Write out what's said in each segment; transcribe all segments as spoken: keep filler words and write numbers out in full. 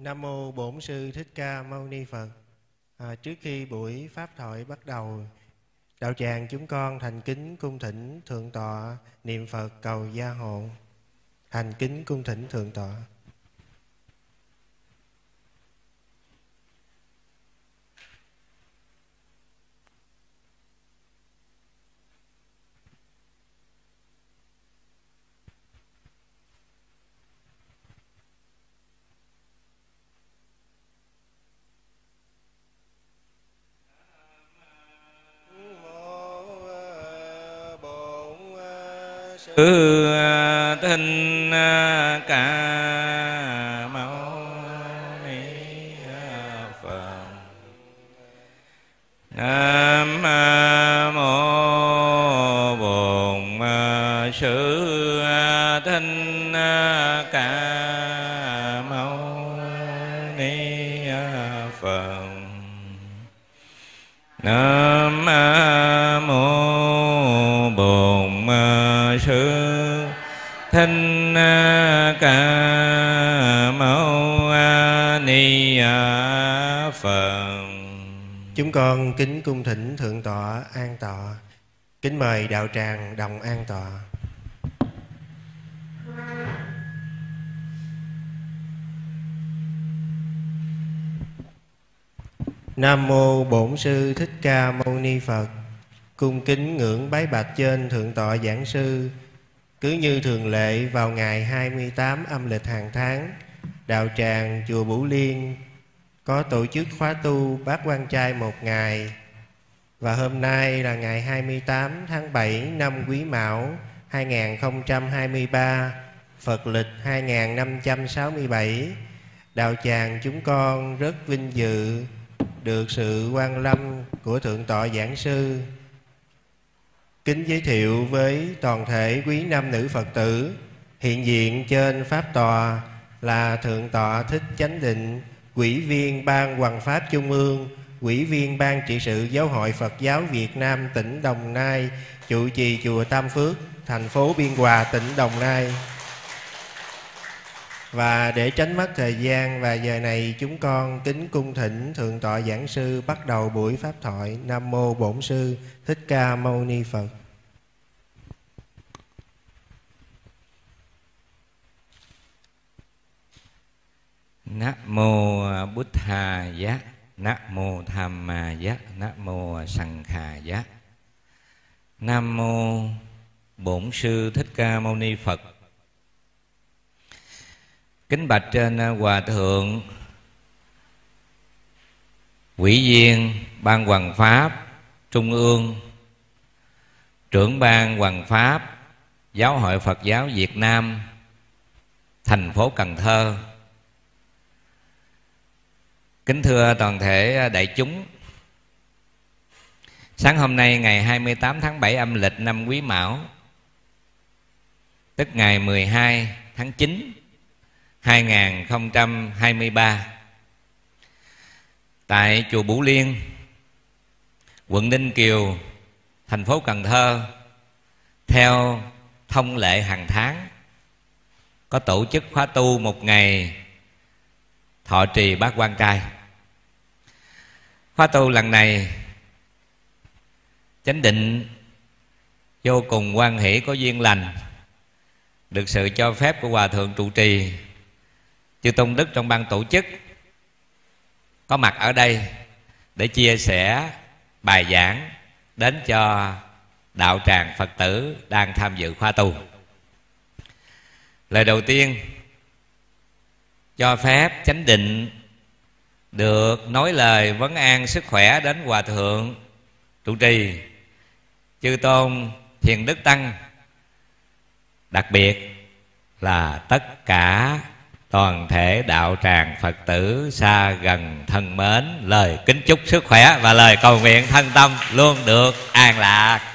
Nam mô Bổn Sư Thích Ca Mâu Ni Phật. À, trước khi buổi pháp thoại bắt đầu, đạo tràng chúng con thành kính cung thỉnh thượng tọa niệm Phật cầu gia hộ. Thành kính cung thỉnh thượng tọa. Sư Thích Ca Mâu Ni Phật. Nam mô Bổn Sư Thích Ca Mâu Ni Phật. Nam mô Bổn Sư Thích Ca Mâu Ni Phật. Chúng con kính cung thỉnh thượng tọa an tọa. Kính mời đạo tràng đồng an tọa. Nam mô Bổn Sư Thích Ca Mâu Ni Phật. Cung kính ngưỡng bái bạch trên thượng tọa giảng sư. Cứ như thường lệ vào ngày hai mươi tám âm lịch hàng tháng, đạo tràng chùa Bửu Liên có tổ chức khóa tu Bát Quan Trai một ngày. Và hôm nay là ngày hai mươi tám tháng bảy năm Quý Mão hai nghìn không trăm hai mươi ba, Phật lịch hai nghìn năm trăm sáu mươi bảy. Đạo tràng chúng con rất vinh dự được sự quan lâm của thượng tọa giảng sư. Kính giới thiệu với toàn thể quý nam nữ Phật tử, hiện diện trên pháp tòa là thượng tọa Thích Chánh Định, Ủy viên Ban Hoằng Pháp Trung ương, Ủy viên Ban trị sự Giáo hội Phật giáo Việt Nam tỉnh Đồng Nai, trụ trì chùa Tam Phước, thành phố Biên Hòa, tỉnh Đồng Nai. Và để tránh mất thời gian và giờ này, chúng con kính cung thỉnh thượng tọa giảng sư bắt đầu buổi pháp thoại. Nam mô Bổn Sư Thích Ca Mâu Ni Phật. Nam mô Bụt Thà Giá, Nam mô Tham Ma Giá, Nam mô Sằng Khà Giá. Nam mô Bổn Sư Thích Ca Mâu Ni Phật. Kính bạch trên Hòa Thượng Ủy viên Ban Hoằng Pháp Trung ương, trưởng Ban Hoằng Pháp Giáo hội Phật giáo Việt Nam thành phố Cần Thơ. Kính thưa toàn thể đại chúng, sáng hôm nay ngày hai mươi tám tháng bảy âm lịch năm Quý Mão, tức ngày mười hai tháng chín hai nghìn không trăm hai mươi ba, tại chùa Bửu Liên, quận Ninh Kiều, thành phố Cần Thơ, theo thông lệ hàng tháng có tổ chức khóa tu một ngày thọ trì Bát Quan Trai. Khóa tu lần này Chánh Định vô cùng hoan hỷ có duyên lành, được sự cho phép của Hòa Thượng trụ trì, chư tôn đức trong ban tổ chức có mặt ở đây để chia sẻ bài giảng đến cho đạo tràng Phật tử đang tham dự khóa tu. Lời đầu tiên, cho phép Chánh Định được nói lời vấn an sức khỏe đến Hòa Thượng trụ trì, chư tôn Thiền Đức Tăng, đặc biệt là tất cả toàn thể đạo tràng Phật tử xa gần thân mến, lời kính chúc sức khỏe và lời cầu nguyện thân tâm luôn được an lạc.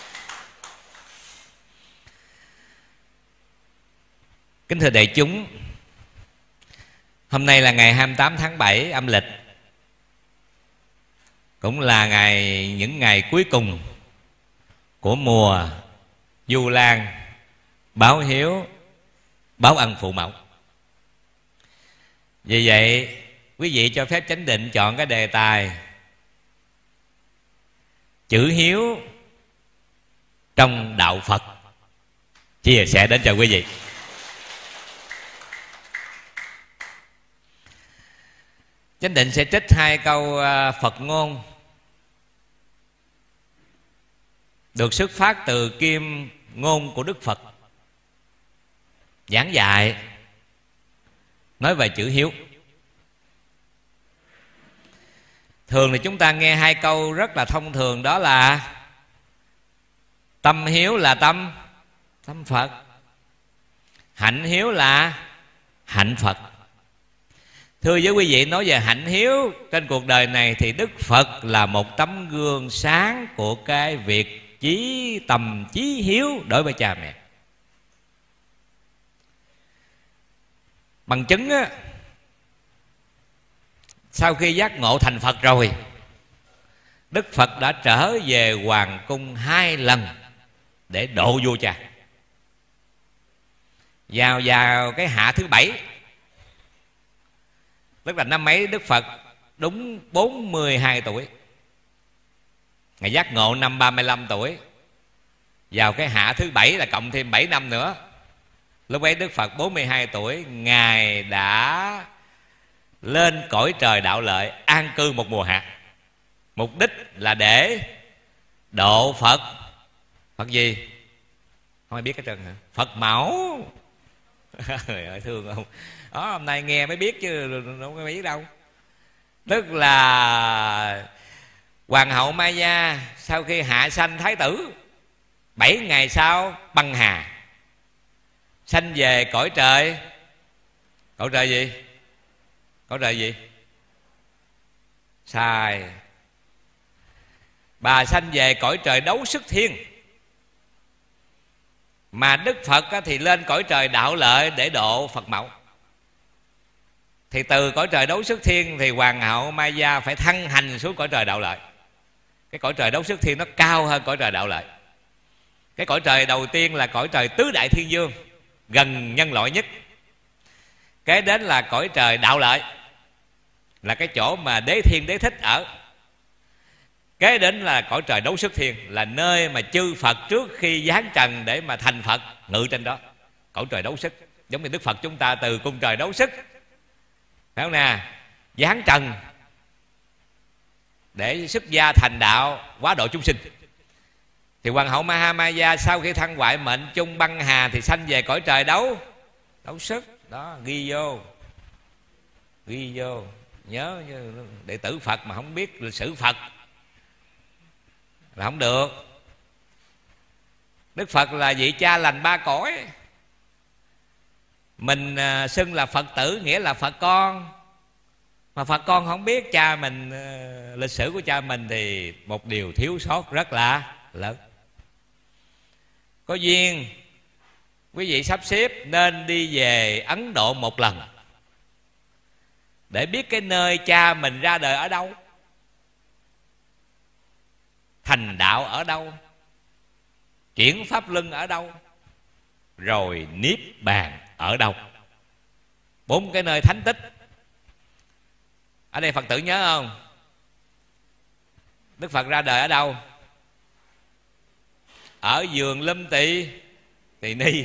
Kính thưa đại chúng, hôm nay là ngày hai mươi tám tháng bảy âm lịch, cũng là ngày những ngày cuối cùng của mùa Du Lan báo hiếu báo ân phụ mẫu. Vì vậy quý vị cho phép chánh định chọn cái đề tài chữ hiếu trong đạo Phật, chia sẻ đến cho quý vị. Chánh định sẽ trích hai câu Phật ngôn được xuất phát từ kim ngôn của Đức Phật giảng dạy nói về chữ hiếu. Thường thì chúng ta nghe hai câu rất là thông thường, đó là tâm hiếu là tâm tâm Phật, hạnh hiếu là hạnh Phật. Thưa với quý vị, nói về hạnh hiếu trên cuộc đời này thì Đức Phật là một tấm gương sáng của cái việc chí tầm chí hiếu đối với cha mẹ. Bằng chứng á, sau khi giác ngộ thành Phật rồi, Đức Phật đã trở về hoàng cung hai lần để độ vua cha. Vào vào cái hạ thứ bảy, tức là năm ấy Đức Phật đúng bốn mươi hai tuổi, ngày giác ngộ năm ba mươi lăm tuổi. Vào cái hạ thứ bảy là cộng thêm bảy năm nữa, lúc ấy Đức Phật bốn mươi hai tuổi, Ngài đã lên cõi trời đạo lợi an cư một mùa hạ. Mục đích là để độ Phật. Phật gì? Không ai biết cái trần hả? Phật mẫu. Trời ơi, thương không? Đó, hôm nay nghe mới biết chứ không có biết đâu. Tức là Hoàng hậu Maya sau khi hạ sanh Thái tử, bảy ngày sau băng hà, sanh về cõi trời. Cõi trời gì? Cõi trời gì? Sai. Bà sanh về cõi trời đấu sức thiên. Mà Đức Phật thì lên cõi trời đạo lợi để độ Phật mẫu. Thì từ cõi trời đấu sức thiên thì Hoàng hậu Maya phải thăng hành xuống cõi trời đạo lợi. Cái cõi trời đấu sức thiên nó cao hơn cõi trời đạo lợi. Cái cõi trời đầu tiên là cõi trời tứ đại thiên vương, gần nhân loại nhất. Cái đến là cõi trời đạo lợi, là cái chỗ mà Đế Thiên Đế Thích ở. Kế đến là cõi trời đấu sức thiên, là nơi mà chư Phật trước khi giáng trần để mà thành Phật ngự trên đó. Cõi trời đấu sức, giống như Đức Phật chúng ta từ cung trời đấu sức, phải không nè, giáng trần để xuất gia thành đạo hóa độ chúng sinh. Thì Hoàng hậu Mahamaya sau khi thăng hoại mệnh chung băng hà thì sanh về cõi trời đấu đấu sức. Đó, ghi vô, ghi vô, nhớ đệ tử Phật mà không biết lịch sử Phật là không được. Đức Phật là vị cha lành ba cõi. Mình à, xưng là Phật tử nghĩa là Phật con. Mà Phật con không biết cha mình, à, lịch sử của cha mình thì một điều thiếu sót rất là lớn. Có duyên quý vị sắp xếp nên đi về Ấn Độ một lần để biết cái nơi cha mình ra đời ở đâu, thành đạo ở đâu, chuyển pháp luân ở đâu, rồi niết bàn ở đâu. Bốn cái nơi thánh tích. Ở đây Phật tử nhớ không? Đức Phật ra đời ở đâu? Ở vườn Lâm Tỳ Tỳ Ni.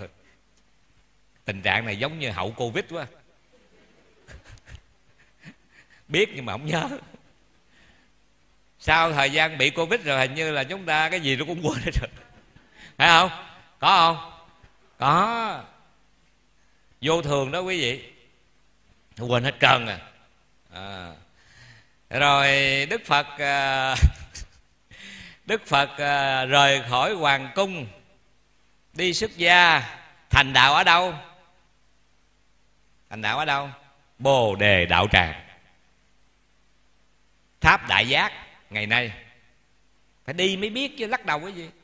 Tình trạng này giống như hậu Covid quá. Biết nhưng mà không nhớ. Sau thời gian bị Covid rồi hình như là chúng ta cái gì nó cũng quên hết rồi. Phải không? Có không? Có. Vô thường đó quý vị, quên hết trơn à. À. Rồi Đức Phật Đức Phật rời khỏi hoàng cung đi xuất gia thành đạo ở đâu? Thành đạo ở đâu? Bồ Đề Đạo Tràng, Tháp Đại Giác ngày nay. Phải đi mới biết chứ, lắc đầu cái gì.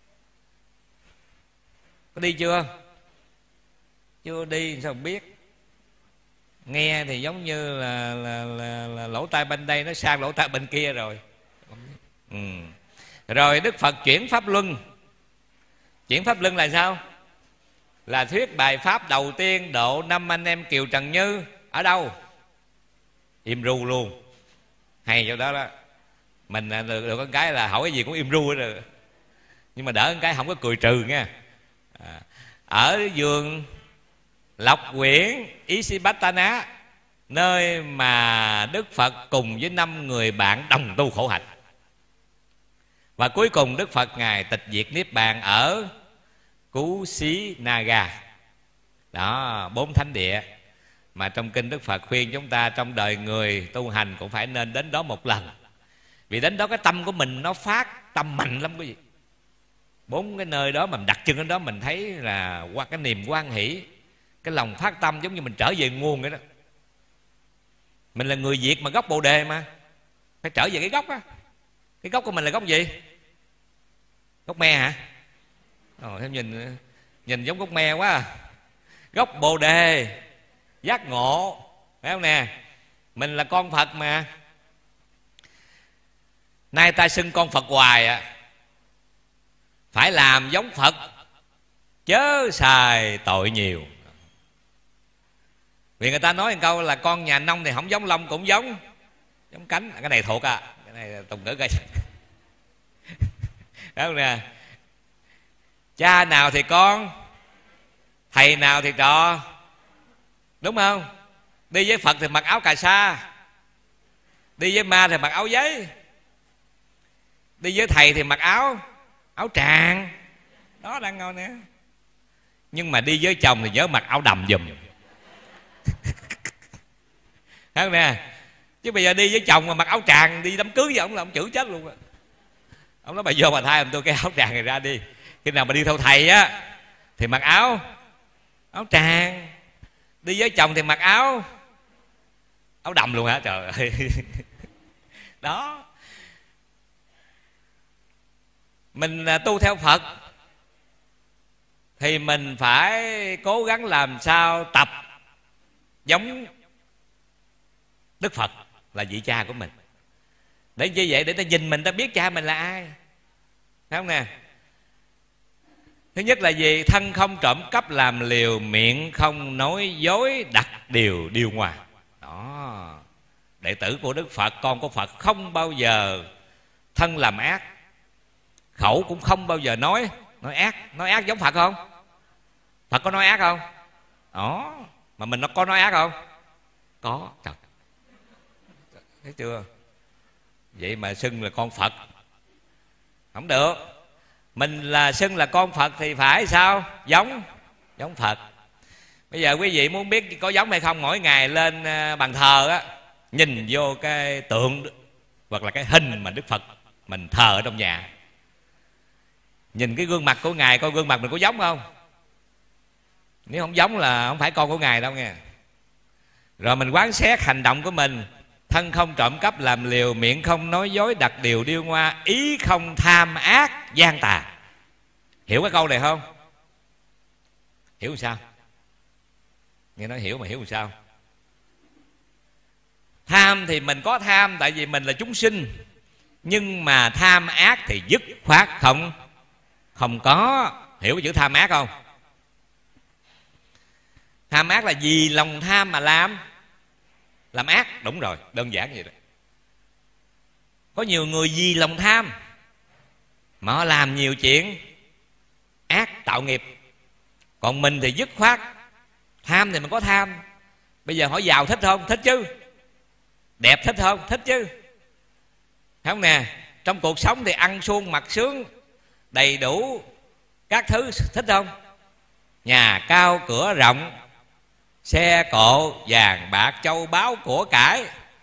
Có đi chưa? Chưa đi sao không biết. Nghe thì giống như là, là, là, là lỗ tai bên đây nó sang lỗ tai bên kia rồi. Ừ. Rồi Đức Phật chuyển pháp luân. Chuyển pháp luân là sao? Là thuyết bài pháp đầu tiên độ năm anh em Kiều Trần Như ở đâu? Im ru luôn. Hay chỗ đó đó. Mình được, được con cái là hỏi cái gì cũng im ru hết rồi. Nhưng mà đỡ con cái không có cười trừ nha. À, ở vườn Lộc Quyển Isipatana, nơi mà Đức Phật cùng với năm người bạn đồng tu khổ hạnh. Và cuối cùng Đức Phật Ngài tịch diệt Niết Bàn ở Kushinaga. Đó, bốn thánh địa mà trong kinh Đức Phật khuyên chúng ta trong đời người tu hành cũng phải nên đến đó một lần. Vì đến đó cái tâm của mình nó phát tâm mạnh lắm quý vị. Bốn cái nơi đó mà mình đặt chân đến đó mình thấy là qua cái niềm hoan hỷ, cái lòng phát tâm giống như mình trở về nguồn vậy đó. Mình là người Việt mà gốc Bồ Đề mà, phải trở về cái gốc á. Cái gốc của mình là gốc gì? Gốc me hả? Ồ, em nhìn nhìn giống gốc me quá à. Gốc Bồ Đề, giác ngộ, phải không nè? Mình là con Phật mà. Nay ta xưng con Phật hoài à, phải làm giống Phật, chớ xài tội nhiều. Vì người ta nói một câu là con nhà nông thì không giống lông cũng giống giống cánh. Cái này thuộc à, cái này tùng ngữ coi. Đúng không nè? Cha nào thì con, thầy nào thì trò, đúng không? Đi với Phật thì mặc áo cà sa, đi với ma thì mặc áo giấy, đi với thầy thì mặc áo áo tràng. Đó đang ngồi nè. Nhưng mà đi với chồng thì nhớ mặc áo đầm giùm. Thấy không nè? Chứ bây giờ đi với chồng mà mặc áo tràng đi đám cưới với ông là ông chửi chết luôn á. Ông nói bà vô bà thay ông tôi cái áo tràng này ra đi. Khi nào mà đi theo thầy á thì mặc áo áo tràng, đi với chồng thì mặc áo áo đầm luôn hả? Trời ơi. Đó. Mình tu theo Phật thì mình phải cố gắng làm sao tập giống Đức Phật là vị cha của mình. Để như vậy để ta nhìn mình, ta biết cha mình là ai. Thấy không nè? Thứ nhất là gì? Thân không trộm cắp làm liều, miệng không nói dối, đặt điều điều ngoài. Đó. Đệ tử của Đức Phật, con của Phật không bao giờ thân làm ác, khẩu cũng không bao giờ nói nói ác. Nói ác giống Phật không? Phật có nói ác không? Đó. Mà mình nó có nói ác không? Có. Trời. Thấy chưa? Vậy mà xưng là con Phật không được. Mình là xưng là con Phật thì phải sao? Giống giống Phật. Bây giờ quý vị muốn biết có giống hay không, mỗi ngày lên bàn thờ á, nhìn vô cái tượng hoặc là cái hình mà Đức Phật mình thờ ở trong nhà, nhìn cái gương mặt của Ngài, coi gương mặt mình có giống không. Nếu không giống là không phải con của Ngài đâu nghe. Rồi mình quán xét hành động của mình. Thân không trộm cắp làm liều, miệng không nói dối, đặt điều điêu ngoa, ý không tham ác gian tà. Hiểu cái câu này không? Hiểu làm sao? Nghe nói hiểu mà hiểu làm sao? Tham thì mình có tham tại vì mình là chúng sinh. Nhưng mà tham ác thì dứt khoát không Không có. Hiểu cái chữ tham ác không? Tham ác là vì lòng tham mà làm Làm ác. Đúng rồi, đơn giản vậy đó. Có nhiều người vì lòng tham mà họ làm nhiều chuyện ác, tạo nghiệp. Còn mình thì dứt khoát. Tham thì mình có tham. Bây giờ hỏi giàu thích không? Thích chứ. Đẹp thích không? Thích chứ. Thấy không nè? Trong cuộc sống thì ăn suông mặc sướng, đầy đủ các thứ, thích không? Nhà cao cửa rộng, xe cộ vàng bạc châu báu của cải.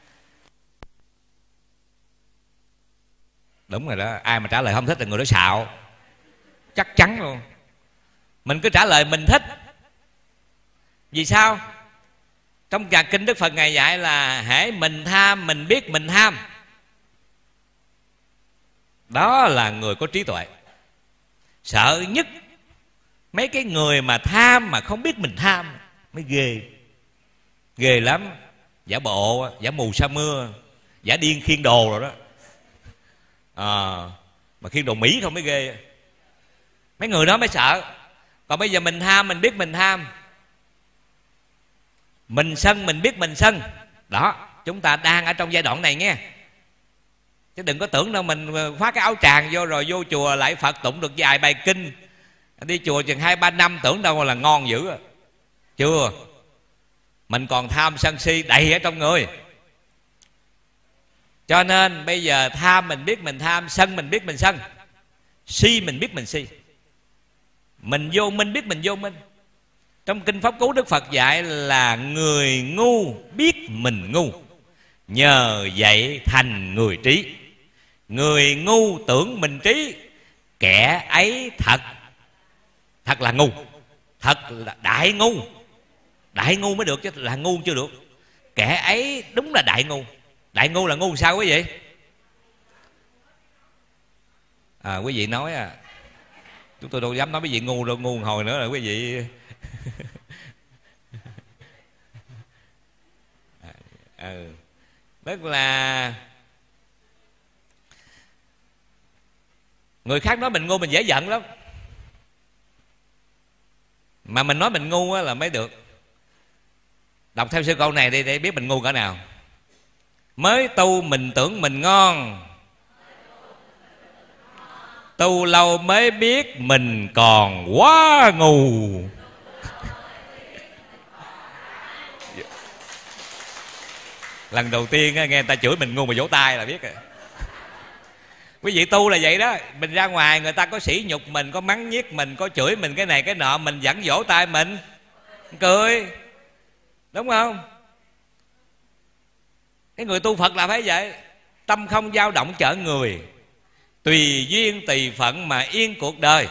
Đúng rồi đó. Ai mà trả lời không thích là người đó xạo, chắc chắn luôn. Mình cứ trả lời mình thích. Vì sao? Trong nhà kinh Đức Phật Ngài dạy là hễ mình tham, mình biết mình tham, đó là người có trí tuệ. Sợ nhất mấy cái người mà tham mà không biết mình tham mới ghê. Ghê lắm. Giả bộ, giả mù sa mưa, giả điên khiên đồ rồi đó. À, mà khiên đồ Mỹ không mới ghê. Mấy người đó mới sợ. Còn bây giờ mình tham, mình biết mình tham, Mình sân mình biết mình sân. Đó, chúng ta đang ở trong giai đoạn này nghe. Chứ đừng có tưởng đâu mình khoác cái áo tràng vô rồi vô chùa lại Phật tụng được vài bài kinh, đi chùa chừng hai ba năm tưởng đâu là ngon dữ à. Chưa. Mình còn tham sân si đầy ở trong người. Cho nên bây giờ tham mình biết mình tham, sân mình biết mình sân, si mình biết mình si, mình vô minh biết mình vô minh. Trong Kinh Pháp Cú Đức Phật dạy là người ngu biết mình ngu, nhờ vậy thành người trí. Người ngu tưởng mình trí, kẻ ấy thật thật là ngu, thật là đại ngu. Đại ngu mới được chứ là ngu chưa được. Kẻ ấy đúng là đại ngu. Đại ngu là ngu sao quý vị? À, quý vị nói à, chúng tôi đâu dám nói quý vị ngu đâu, ngu hồi nữa là quý vị. à, ừ. Tức là người khác nói mình ngu mình dễ giận lắm, mà mình nói mình ngu là mới được. Đọc theo sư câu này đi để biết mình ngu cỡ nào. Mới tu mình tưởng mình ngon, tu lâu mới biết mình còn quá ngu. Lần đầu tiên nghe người ta chửi mình ngu mà vỗ tay là biết rồi. Quý vị tu là vậy đó. Mình ra ngoài người ta có sỉ nhục mình, có mắng nhiếc mình, có chửi mình cái này cái nọ, mình vẫn vỗ tay mình cười, đúng không? Cái người tu Phật là phải vậy. Tâm không dao động chở người, tùy duyên tùy phận mà yên cuộc đời.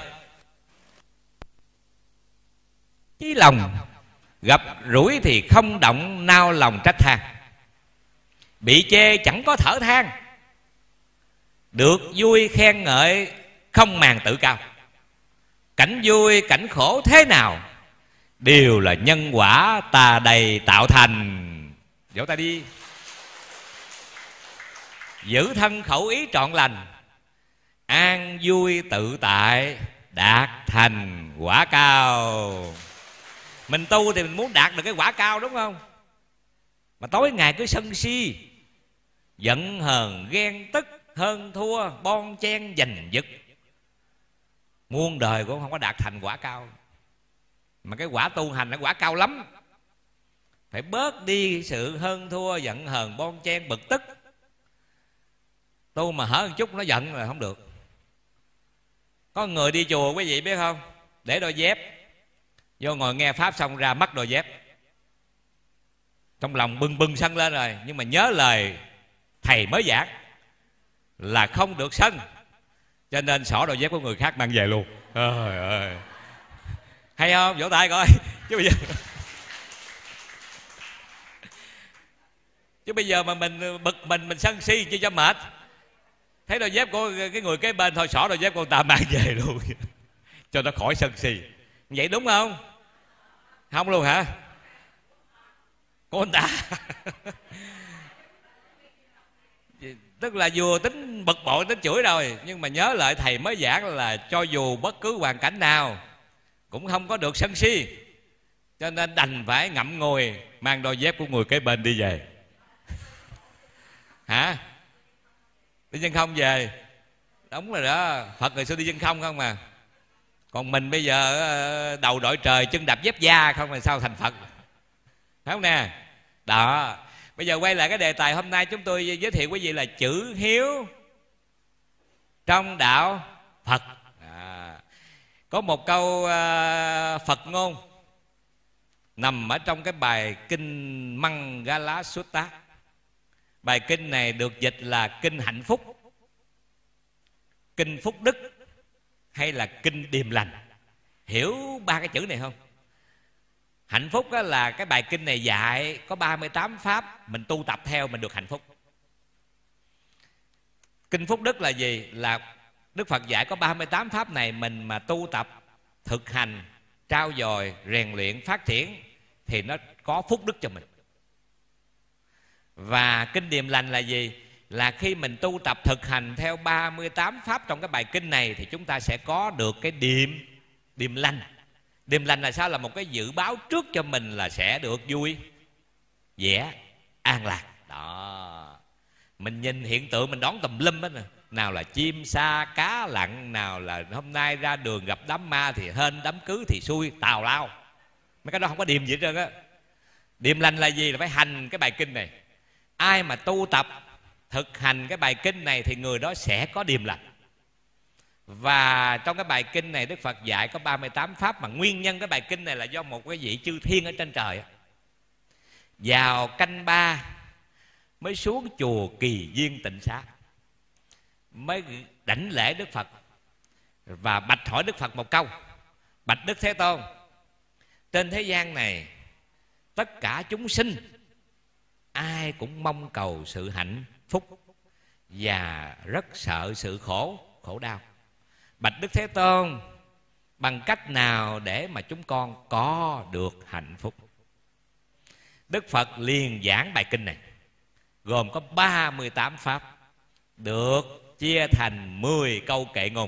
Chí lòng gặp rủi thì không động, nao lòng trách than. Bị chê chẳng có thở than, được vui khen ngợi không màng tự cao. Cảnh vui cảnh khổ thế nào, đều là nhân quả ta đầy tạo thành. Vỗ tay đi. Giữ thân khẩu ý trọn lành, an vui tự tại, đạt thành quả cao. Mình tu thì mình muốn đạt được cái quả cao, đúng không? Mà tối ngày cứ sân si, giận hờn ghen tức, hơn thua bon chen giành giật, muôn đời cũng không có đạt thành quả cao. Mà cái quả tu hành là quả cao lắm. Phải bớt đi sự hơn thua giận hờn bon chen bực tức. Tu mà hở một chút nó giận là không được. Có người đi chùa quý vị biết không, để đôi dép vô ngồi nghe pháp xong ra mất đôi dép, trong lòng bừng bừng sân lên rồi, nhưng mà nhớ lời thầy mới giảng là không được sân, cho nên xỏ đôi dép của người khác mang về luôn. Trời ơi, hay không? Vỗ tay coi. Chứ bây giờ chứ bây giờ mà mình bực mình mình sân si chi cho mệt. Thấy đôi dép của cái người kế bên thôi, xỏ đôi dép của người ta mang về luôn cho nó khỏi sân si. Vậy đúng không? Không luôn hả? Của người ta. Tức là vừa tính bực bội tính chửi rồi, nhưng mà nhớ lại thầy mới giảng là cho dù bất cứ hoàn cảnh nào cũng không có được sân si, cho nên đành phải ngậm ngùi mang đôi dép của người kế bên đi về. Hả? Đi chân không về. Đúng rồi đó. Phật người xưa đi chân không không mà. Còn mình bây giờ đầu đội trời chân đạp dép da không, là sao thành Phật? Phải không nè? Đó. Bây giờ quay lại cái đề tài hôm nay, chúng tôi giới thiệu quý vị là chữ hiếu trong đạo Phật. À, có một câu uh, Phật ngôn nằm ở trong cái bài kinh Mangala Sutta. Bài kinh này được dịch là kinh hạnh phúc, kinh phúc đức, hay là kinh điềm lành. Hiểu ba cái chữ này không? Hạnh phúc đó là cái bài kinh này dạy có ba mươi tám pháp, mình tu tập theo mình được hạnh phúc. Kinh phúc đức là gì? Là Đức Phật dạy có ba mươi tám pháp này, mình mà tu tập, thực hành, trau dồi, rèn luyện, phát triển thì nó có phúc đức cho mình. Và kinh điềm lành là gì? Là khi mình tu tập thực hành theo ba mươi tám pháp trong cái bài kinh này thì chúng ta sẽ có được cái điềm điềm lành. Điềm lành là sao? Là một cái dự báo trước cho mình là sẽ được vui, vẻ an lạc. Đó, mình nhìn hiện tượng mình đón tùm lum hết nè. Nào là chim sa cá lặn, nào là hôm nay ra đường gặp đám ma thì hên, đám cưới thì xui, tào lao. Mấy cái đó không có điềm gì hết trơn á. Điềm lành là gì? Là phải hành cái bài kinh này. Ai mà tu tập thực hành cái bài kinh này thì người đó sẽ có điềm lành. Và trong cái bài kinh này Đức Phật dạy có ba mươi tám pháp, mà nguyên nhân cái bài kinh này là do một cái vị chư thiên ở trên trời vào canh ba mới xuống chùa Kỳ Viên Tịnh Xá, mới đảnh lễ Đức Phật và bạch hỏi Đức Phật một câu: bạch Đức Thế Tôn, trên thế gian này tất cả chúng sinh ai cũng mong cầu sự hạnh phúc và rất sợ sự khổ khổ đau. Bạch Đức Thế Tôn, bằng cách nào để mà chúng con có được hạnh phúc? Đức Phật liền giảng bài kinh này, gồm có ba mươi tám pháp, được chia thành mười câu kệ ngôn.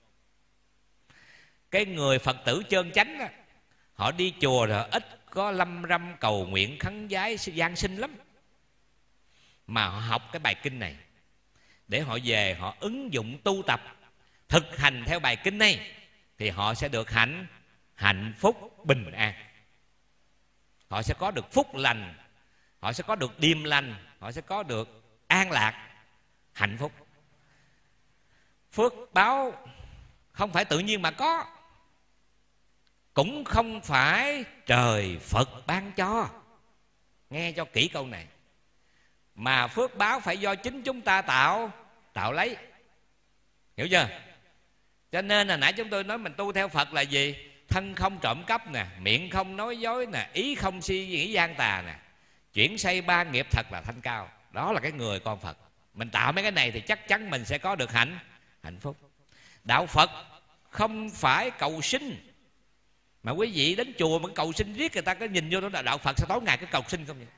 Cái người Phật tử chân chánh á, họ đi chùa rồi ít có lâm râm cầu nguyện khấn vái gian sinh lắm, mà họ học cái bài kinh này để họ về họ ứng dụng tu tập, thực hành theo bài kinh này, thì họ sẽ được hạnh hạnh phúc bình an. Họ sẽ có được phúc lành, họ sẽ có được điềm lành, họ sẽ có được an lạc, hạnh phúc. Phước báo không phải tự nhiên mà có, cũng không phải trời Phật ban cho. Nghe cho kỹ câu này. Mà phước báo phải do chính chúng ta tạo tạo lấy. Hiểu chưa? Cho nên là nãy chúng tôi nói mình tu theo Phật là gì? Thân không trộm cắp nè, miệng không nói dối nè, ý không suy nghĩ gian tà nè, chuyển xây ba nghiệp thật là thanh cao. Đó là cái người con Phật. Mình tạo mấy cái này thì chắc chắn mình sẽ có được hạnh hạnh phúc. Đạo Phật không phải cầu sinh. Mà quý vị đến chùa mà cầu sinh riết, người ta có nhìn vô đó là đạo Phật sao tối ngày cứ cầu sinh không vậy?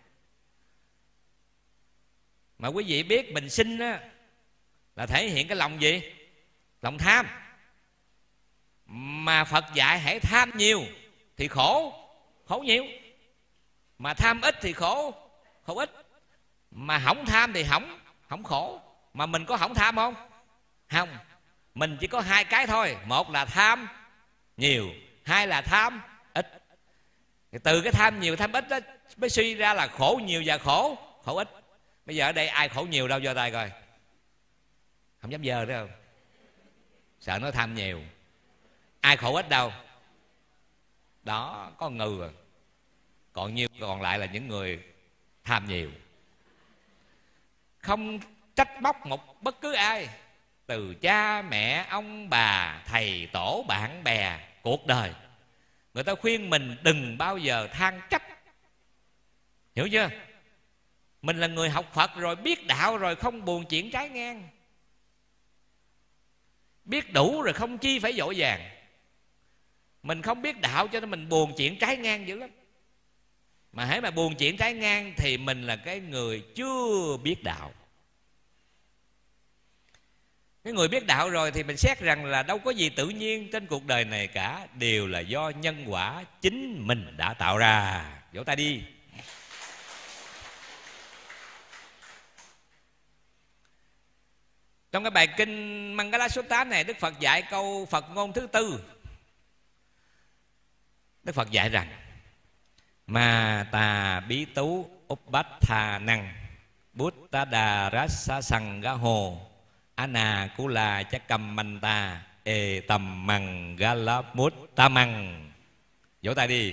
Mà quý vị biết mình sinh á, là thể hiện cái lòng gì? Lòng tham. Mà Phật dạy hãy tham nhiều thì khổ, khổ nhiều. Mà tham ít thì khổ, khổ ít. Mà không tham thì không, không khổ. Mà mình có không tham không? Không. Mình chỉ có hai cái thôi. Một là tham nhiều, hai là tham ít. Từ cái tham nhiều tham ít đó mới suy ra là khổ nhiều và khổ khổ ít. Bây giờ ở đây ai khổ nhiều đâu, giơ tay coi. Không dám giơ nữa không? Sợ nó tham nhiều. Ai khổ ít đâu? Đó, có ngừ à. Còn nhiều còn lại là những người tham nhiều. Không trách móc một bất cứ ai, từ cha mẹ ông bà thầy tổ bạn bè cuộc đời. Người ta khuyên mình đừng bao giờ than trách. Hiểu chưa? Mình là người học Phật rồi, biết đạo rồi, không buồn chuyện trái ngang. Biết đủ rồi không chi phải vội vàng. Mình không biết đạo cho nên mình buồn chuyện trái ngang dữ lắm. Mà hễ mà buồn chuyện trái ngang thì mình là cái người chưa biết đạo. Cái người biết đạo rồi thì mình xét rằng là đâu có gì tự nhiên trên cuộc đời này cả, đều là do nhân quả chính mình đã tạo ra. Vỗ tay đi. Trong cái bài kinh Mangala Sutta này, Đức Phật dạy câu Phật ngôn thứ tư. Đức Phật dạy rằng: Ma tà bí tú uppatthà năng Buddha rasa sangha hồ Ana kula chakam manta e tam măng gala mút ta măng. Vỗ tay đi.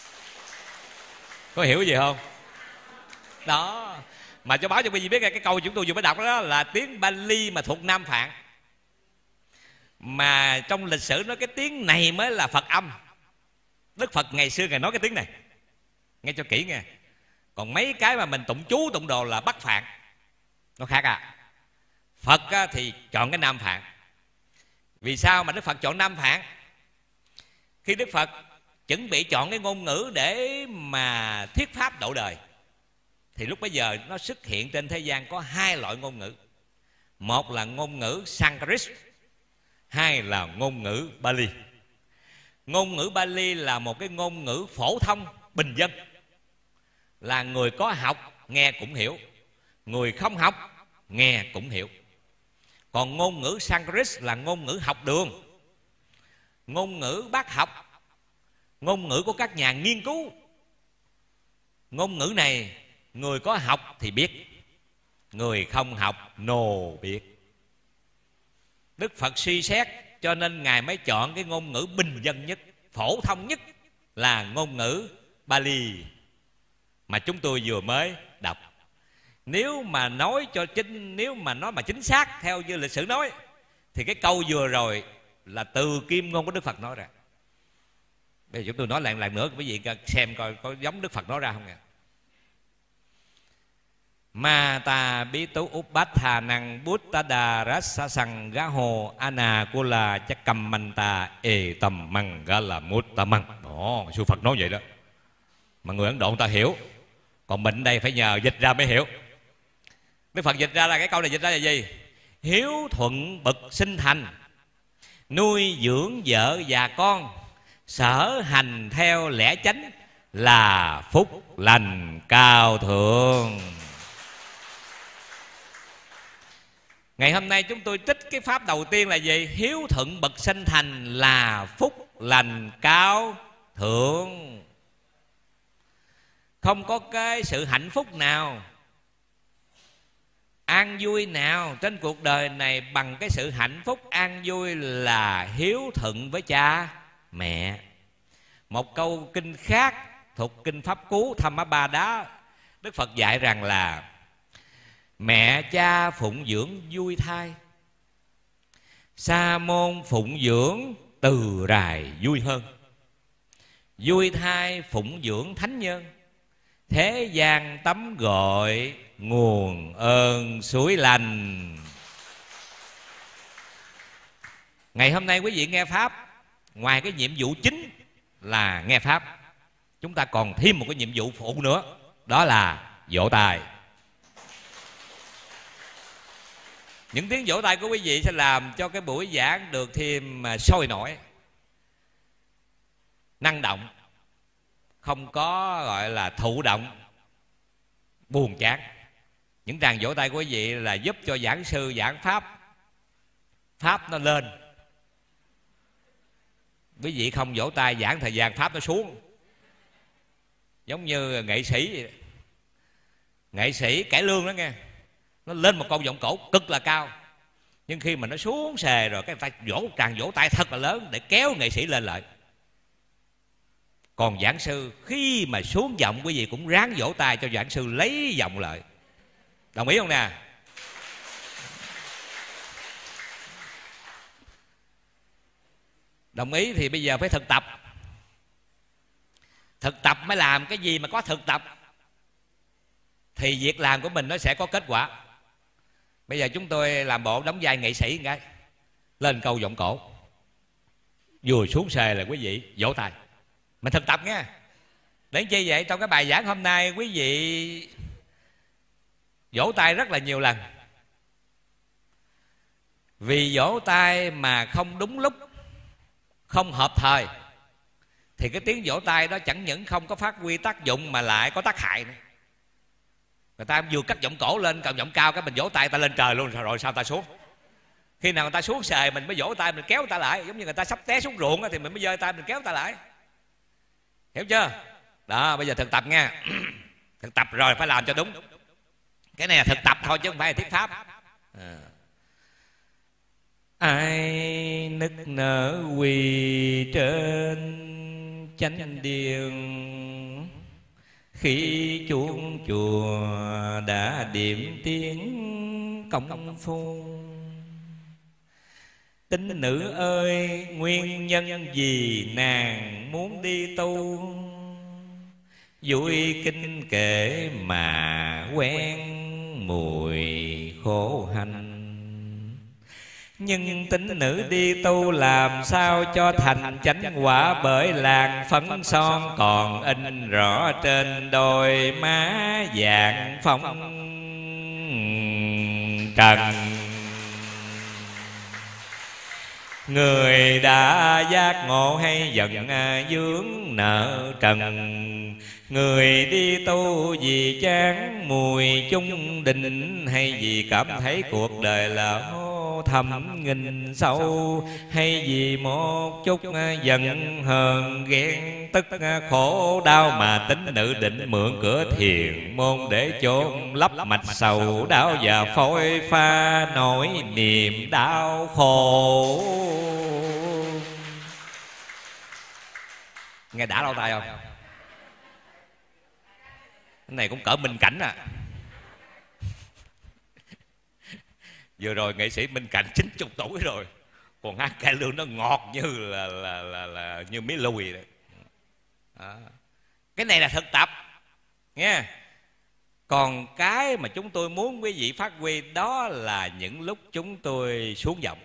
Có hiểu gì không? Đó. Mà cho báo cho quý vị biết cái câu chúng tôi vừa mới đọc đó là tiếng Bali mà thuộc Nam Phạn. Mà trong lịch sử nói cái tiếng này mới là Phật âm. Đức Phật ngày xưa Ngài nói cái tiếng này. Nghe cho kỹ nghe. Còn mấy cái mà mình tụng chú tụng đồ là Bắc Phạn, nó khác à. Phật thì chọn cái Nam Phạn. Vì sao mà Đức Phật chọn Nam Phạn? Khi Đức Phật chuẩn bị chọn cái ngôn ngữ để mà thuyết pháp độ đời, thì lúc bấy giờ nó xuất hiện trên thế gian có hai loại ngôn ngữ. Một là ngôn ngữ Sanskrit, hai là ngôn ngữ Bali. Ngôn ngữ Bali là một cái ngôn ngữ phổ thông bình dân. là người có học nghe cũng hiểu, người không học nghe cũng hiểu. Còn ngôn ngữ Sanskrit là ngôn ngữ học đường, ngôn ngữ bác học, ngôn ngữ của các nhà nghiên cứu. Ngôn ngữ này người có học thì biết, người không học nô biết. Đức Phật suy xét cho nên Ngài mới chọn cái ngôn ngữ bình dân nhất, phổ thông nhất là ngôn ngữ Bali mà chúng tôi vừa mới đọc. Nếu mà nói cho chính, nếu mà nói mà chính xác theo như lịch sử nói, thì cái câu vừa rồi là từ kim ngôn của Đức Phật nói ra. Bây giờ chúng tôi nói lại lại nữa, quý vị xem coi có giống Đức Phật nói ra không nè. Ma ta bí tú upatha năng buddha rasa sang gá hồ anakula chắc cầm man ta e tầm măng gá là mút ta măng. Ồ, sư Phật nói vậy đó, mà người Ấn Độ người ta hiểu, còn mình đây phải nhờ dịch ra mới hiểu. Đức Phật dịch ra là cái câu này dịch ra là gì? Hiếu thuận bậc sinh thành, nuôi dưỡng vợ và con, sở hành theo lẽ chánh là phúc lành cao thượng. Ngày hôm nay chúng tôi trích cái pháp đầu tiên là gì? Hiếu thuận bậc sinh thành là phúc lành cao thượng. Không có cái sự hạnh phúc nào, an vui nào trên cuộc đời này bằng cái sự hạnh phúc an vui là hiếu thuận với cha mẹ. Một câu kinh khác thuộc kinh Pháp Cú Thamma Ba Đá, Đức Phật dạy rằng là mẹ cha phụng dưỡng vui thai, sa môn phụng dưỡng từ rài vui hơn, vui thai phụng dưỡng thánh nhân, thế gian tắm gọi nguồn ơn suối lành. Ngày hôm nay quý vị nghe Pháp, ngoài cái nhiệm vụ chính là nghe Pháp, chúng ta còn thêm một cái nhiệm vụ phụ nữa, đó là vỗ tay. Những tiếng vỗ tay của quý vị sẽ làm cho cái buổi giảng được thêm sôi nổi, năng động, không có gọi là thụ động, buồn chán. Những tràng vỗ tay của quý vị là giúp cho giảng sư giảng Pháp, Pháp nó lên. Quý vị không vỗ tay giảng thời gian Pháp nó xuống. Giống như nghệ sĩ vậy. Nghệ sĩ cải lương đó nghe, nó lên một câu giọng cổ cực là cao, nhưng khi mà nó xuống xề rồi cái người ta vỗ tràng vỗ tay thật là lớn để kéo nghệ sĩ lên lại. Còn giảng sư khi mà xuống giọng, quý vị cũng ráng vỗ tay cho giảng sư lấy giọng lại. Đồng ý không nè? Đồng ý thì bây giờ phải thực tập. Thực tập mới làm cái gì mà có thực tập thì việc làm của mình nó sẽ có kết quả. Bây giờ chúng tôi làm bộ đóng vai nghệ sĩ một cái, lên câu giọng cổ, vừa xuống xề là quý vị vỗ tay. Mình thực tập nghe. Để chi vậy? Trong cái bài giảng hôm nay quý vị vỗ tay rất là nhiều lần. Vì vỗ tay mà không đúng lúc, không hợp thời, thì cái tiếng vỗ tay đó chẳng những không có phát huy tác dụng mà lại có tác hại nữa. Người ta vừa cắt giọng cổ lên, cầm giọng cao cái mình vỗ tay ta lên trời luôn, rồi sao ta xuống? Khi nào người ta xuống xề mình mới vỗ tay, mình kéo người ta lại. Giống như người ta sắp té xuống ruộng thì mình mới giơ tay mình kéo người ta lại. Hiểu chưa? Đó, bây giờ thực tập nha. Thực tập rồi phải làm cho đúng. Cái này là thực tập thôi chứ không phải là thuyết pháp. À. Ai nức nở quỳ trên chánh điện, khi chuông chùa đã điểm tiếng công phu. Tín nữ ơi, nguyên nhân gì nàng muốn đi tu? Vui kinh kể mà quen mùi khổ hành. Nhưng tín nữ đi tu làm sao cho thành chánh quả, bởi làn phấn son còn in rõ trên đôi má vàng phong trần. Người đã giác ngộ hay giận dướng nợ trần, Người đi tu vì chán mùi chung định, hay vì cảm thấy cuộc đời là hô thầm nghìn sâu, hay vì một chút giận hờn ghen tức khổ đau, mà tính nữ định mượn cửa thiền môn để chôn lấp mạch sầu đau, và phôi pha nỗi niềm đau khổ. Nghe đã đau tay không? Cái này cũng cỡ Minh Cảnh à. Vừa rồi nghệ sĩ Minh Cảnh chín chục tuổi rồi, còn hát cải lương nó ngọt như là là là, là như mía lùi đấy. Đó. Cái này là thực tập nghe. Còn cái mà chúng tôi muốn quý vị phát huy đó là những lúc chúng tôi xuống giọng.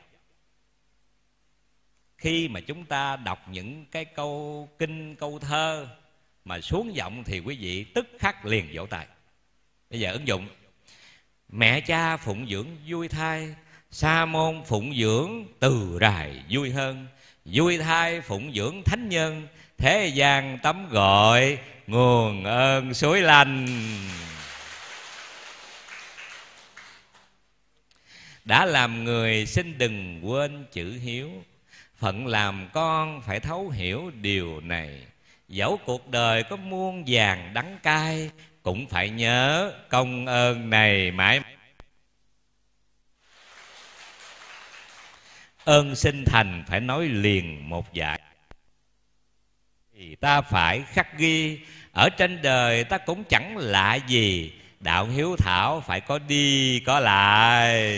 Khi mà chúng ta đọc những cái câu kinh, câu thơ mà xuống giọng thì quý vị tức khắc liền vỗ tay. Bây giờ ứng dụng: mẹ cha phụng dưỡng vui thai, sa môn phụng dưỡng từ rài vui hơn, vui thai phụng dưỡng thánh nhân, thế gian tấm gọi nguồn ơn suối lành. Đã làm người xin đừng quên chữ hiếu, phận làm con phải thấu hiểu điều này. Dẫu cuộc đời có muôn vàn đắng cay, cũng phải nhớ công ơn này mãi. Ơn sinh thành phải nói liền một dải, thì ta phải khắc ghi. Ở trên đời ta cũng chẳng lạ gì, đạo hiếu thảo phải có đi có lại.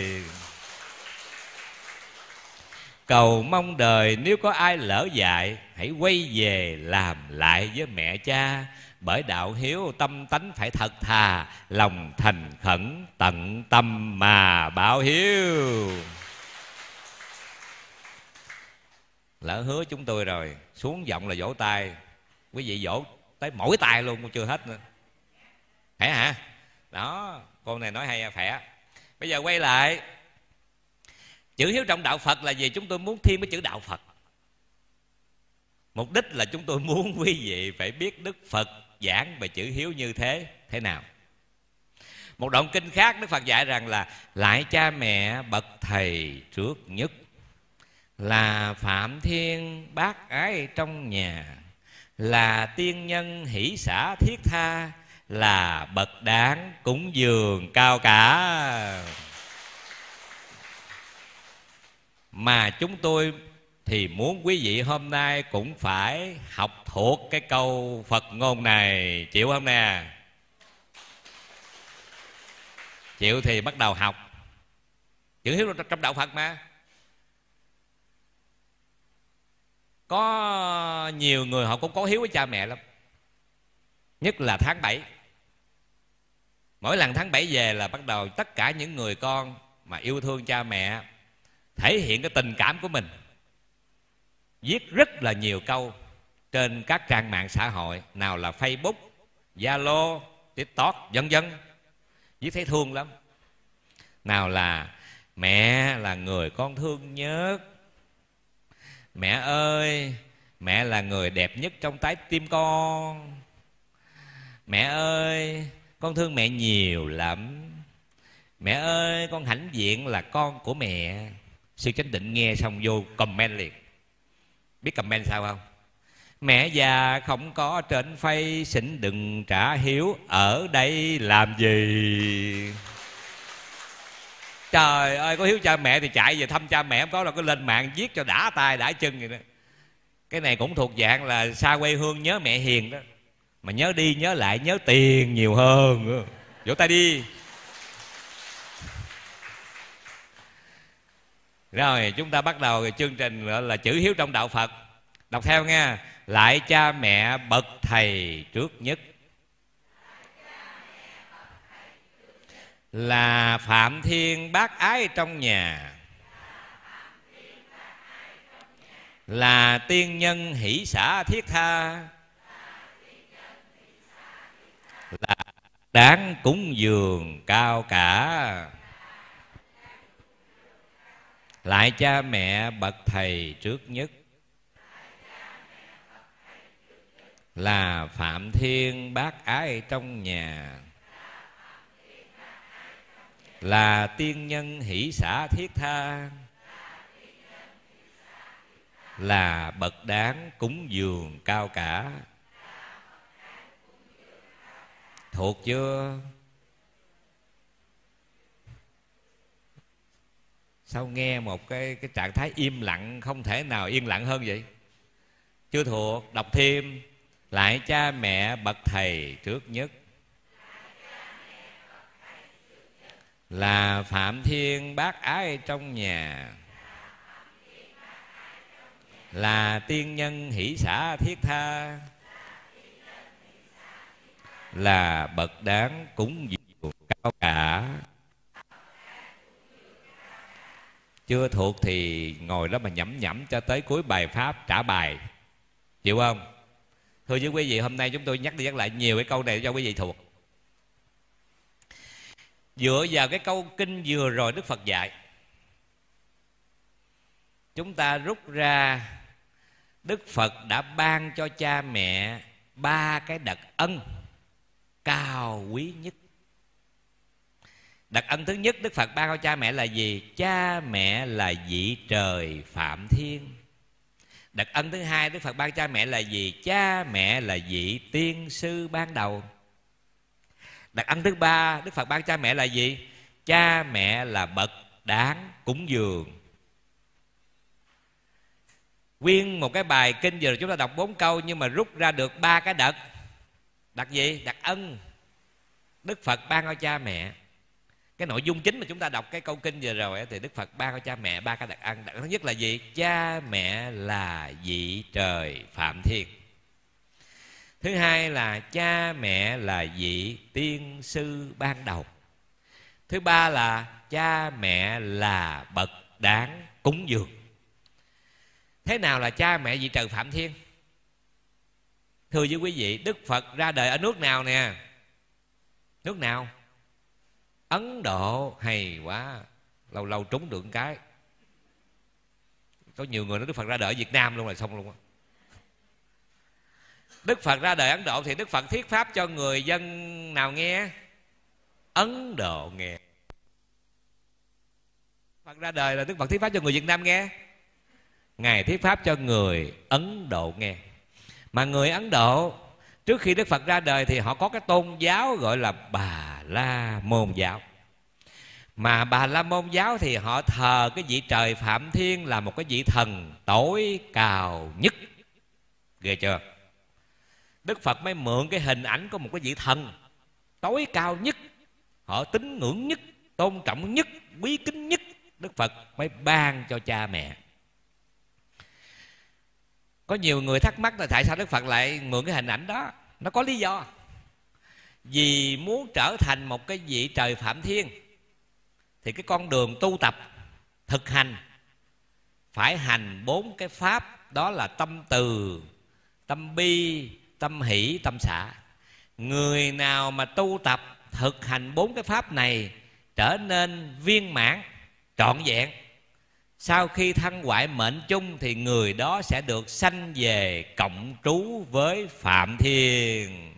Cầu mong đời nếu có ai lỡ dại, hãy quay về làm lại với mẹ cha. Bởi đạo hiếu tâm tánh phải thật thà, lòng thành khẩn tận tâm mà báo hiếu. Lỡ hứa chúng tôi rồi, xuống giọng là vỗ tay. Quý vị vỗ tới mỗi tay luôn cũng chưa hết nữa. Phải hả? Đó, cô này nói hay à, khỏe. Bây giờ quay lại. Chữ hiếu trong đạo Phật là gì? Chúng tôi muốn thêm cái chữ đạo Phật. Mục đích là chúng tôi muốn quý vị phải biết Đức Phật giảng về chữ hiếu như thế thế nào. Một đoạn kinh khác Đức Phật dạy rằng là: lại cha mẹ bậc thầy trước nhất, là phạm thiên bác ái trong nhà, là tiên nhân hỷ xả thiết tha, là bậc đáng cúng dường cao cả. Mà chúng tôi thì muốn quý vị hôm nay cũng phải học thuộc cái câu Phật ngôn này. Chịu không nè? Chịu thì bắt đầu học. Chữ hiếu trong đạo Phật mà. Có nhiều người họ cũng có hiếu với cha mẹ lắm. Nhất là tháng bảy. Mỗi lần tháng bảy về là bắt đầu tất cả những người con mà yêu thương cha mẹ thể hiện cái tình cảm của mình, viết rất là nhiều câu trên các trang mạng xã hội, nào là Facebook, Zalo, TikTok, vân vân. Viết thấy thương lắm. Nào là: mẹ là người con thương nhất, mẹ ơi, mẹ là người đẹp nhất trong trái tim con, mẹ ơi, con thương mẹ nhiều lắm, mẹ ơi, con hãnh diện là con của mẹ. Sư Chánh Định nghe xong vô comment liền. Biết comment sao không? Mẹ già không có trên phay, xin đừng trả hiếu ở đây làm gì. Trời ơi, có hiếu cha mẹ thì chạy về thăm cha mẹ, không có là có lên mạng viết cho đã tay đã chân vậy đó. Cái này cũng thuộc dạng là xa quê hương nhớ mẹ hiền đó. Mà nhớ đi nhớ lại nhớ tiền nhiều hơn. Vỗ tay đi. Rồi chúng ta bắt đầu chương trình gọi là chữ hiếu trong đạo Phật. Đọc theo nha. Lại cha mẹ bậc thầy trước nhất, là phạm thiên bác ái trong nhà, là tiên nhân hỷ xả thiết tha, là đáng cúng dường cao cả. Lại cha mẹ bậc thầy trước nhất, là Phạm Thiên bác ái trong nhà, là tiên nhân hỷ xả thiết tha, là bậc đáng cúng dường cao cả. Thuộc chưa? Sao nghe một cái cái trạng thái im lặng không thể nào yên lặng hơn vậy? Chưa thuộc, đọc thêm. Lại cha mẹ bậc thầy trước nhất, là Phạm Thiên bác ái trong nhà, là tiên nhân hỷ xả thiết tha, là bậc đáng cúng dường cao cả. Chưa thuộc thì ngồi đó mà nhẩm nhẩm cho tới cuối bài pháp trả bài, chịu không? Thưa với quý vị, hôm nay chúng tôi nhắc đi nhắc lại nhiều cái câu này cho quý vị thuộc. Dựa vào cái câu kinh vừa rồi Đức Phật dạy, chúng ta rút ra Đức Phật đã ban cho cha mẹ ba cái đặc ân cao quý nhất. Đặc ân thứ nhất Đức Phật ban cho cha mẹ là gì? Cha mẹ là vị trời Phạm Thiên. Đặc ân thứ hai Đức Phật ban cha mẹ là gì? Cha mẹ là vị tiên sư ban đầu. Đặc ân thứ ba Đức Phật ban cha mẹ là gì? Cha mẹ là bậc đáng cúng dường. Nguyên một cái bài kinh vừa rồi chúng ta đọc bốn câu, nhưng mà rút ra được ba cái đặc. Đặc gì? Đặc ân Đức Phật ban cho cha mẹ. Cái nội dung chính mà chúng ta đọc cái câu kinh vừa rồi thì Đức Phật ban cho cha mẹ ba cái đặc ân. Đặc ân thứ nhất là gì? Cha mẹ là vị trời Phạm Thiên. Thứ hai là cha mẹ là vị tiên sư ban đầu. Thứ ba là cha mẹ là bậc đáng cúng dường. Thế nào là cha mẹ vị trời Phạm Thiên? Thưa với quý vị, Đức Phật ra đời ở nước nào nè? Nước nào? Ấn Độ. Hay quá, lâu lâu trúng được cái. Có nhiều người nói Đức Phật ra đời ở Việt Nam luôn là xong luôn á. Đức Phật ra đời Ấn Độ thì Đức Phật thuyết pháp cho người dân nào nghe? Ấn Độ nghe. Phật ra đời là Đức Phật thuyết pháp cho người Việt Nam nghe. Ngài thuyết pháp cho người Ấn Độ nghe. Mà người Ấn Độ trước khi Đức Phật ra đời thì họ có cái tôn giáo gọi là Bà La Môn giáo. Mà Bà La Môn giáo thì họ thờ cái vị trời Phạm Thiên là một cái vị thần tối cao nhất. Ghê chưa? Đức Phật mới mượn cái hình ảnh của một cái vị thần tối cao nhất, họ tín ngưỡng nhất, tôn trọng nhất, quý kính nhất, Đức Phật mới ban cho cha mẹ. Có nhiều người thắc mắc là tại sao Đức Phật lại mượn cái hình ảnh đó. Nó có lý do. Vì muốn trở thành một cái vị trời Phạm Thiên thì cái con đường tu tập, thực hành phải hành bốn cái pháp. Đó là tâm từ, tâm bi, tâm hỷ, tâm xả. Người nào mà tu tập thực hành bốn cái pháp này trở nên viên mãn, trọn vẹn, sau khi thăng hoại mệnh chung thì người đó sẽ được sanh về cộng trú với Phạm Thiên.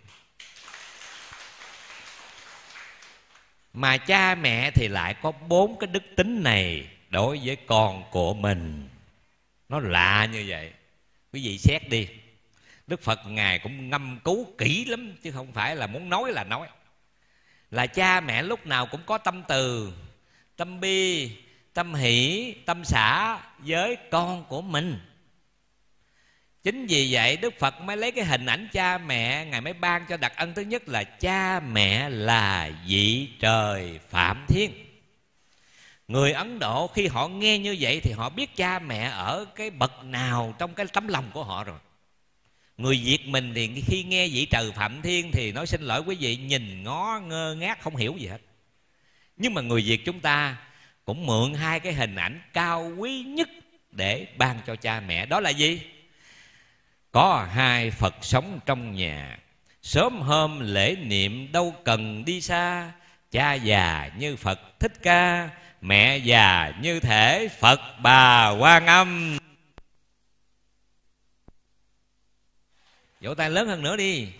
Mà cha mẹ thì lại có bốn cái đức tính này đối với con của mình. Nó lạ như vậy. Quý vị xét đi. Đức Phật Ngài cũng ngâm cứu kỹ lắm, chứ không phải là muốn nói là nói. Là cha mẹ lúc nào cũng có tâm từ, tâm bi, tâm hỷ, tâm xả với con của mình. Chính vì vậy Đức Phật mới lấy cái hình ảnh cha mẹ, Ngài mới ban cho đặc ân thứ nhất là cha mẹ là vị trời Phạm Thiên. Người Ấn Độ khi họ nghe như vậy thì họ biết cha mẹ ở cái bậc nào trong cái tấm lòng của họ rồi. Người Việt mình thì khi nghe vị trời Phạm Thiên thì nói xin lỗi quý vị, nhìn ngó ngơ ngác không hiểu gì hết. Nhưng mà người Việt chúng ta cũng mượn hai cái hình ảnh cao quý nhất để ban cho cha mẹ. Đó là gì? Có hai Phật sống trong nhà, sớm hôm lễ niệm đâu cần đi xa. Cha già như Phật Thích Ca, mẹ già như thể Phật Bà Quan Âm. Vỗ tay lớn hơn nữa đi.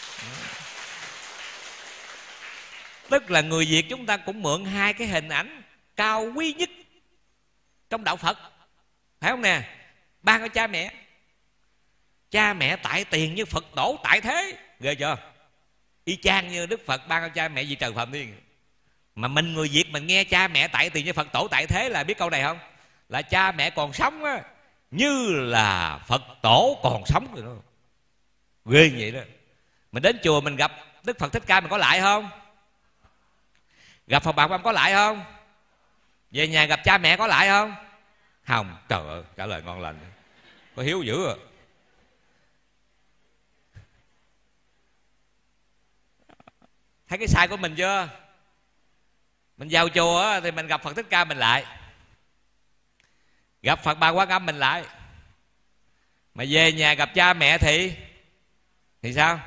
Tức là người Việt chúng ta cũng mượn hai cái hình ảnh cao quý nhất trong đạo Phật, phải không nè? Ba cái cha mẹ. Cha mẹ tại tiền như Phật tổ tại thế, ghê chưa? Y chang như Đức Phật ban cho cha mẹ gì trời Phạm Thiên. Mà mình người Việt mình nghe cha mẹ tại tiền như Phật tổ tại thế là biết câu này không? Là cha mẹ còn sống á, như là Phật tổ còn sống rồi đó. Ghê vậy đó. Mình đến chùa mình gặp Đức Phật Thích Ca mình có lại không? Gặp Phật Bảo Âm có lại không? Về nhà gặp cha mẹ có lại không? Không. Trời ơi, trả lời ngon lành, có hiếu dữ à. Thấy cái sai của mình chưa? Mình vào chùa thì mình gặp Phật Thích Ca mình lại, gặp Phật Bà Quan Âm mình lại, mà về nhà gặp cha mẹ thì thì sao?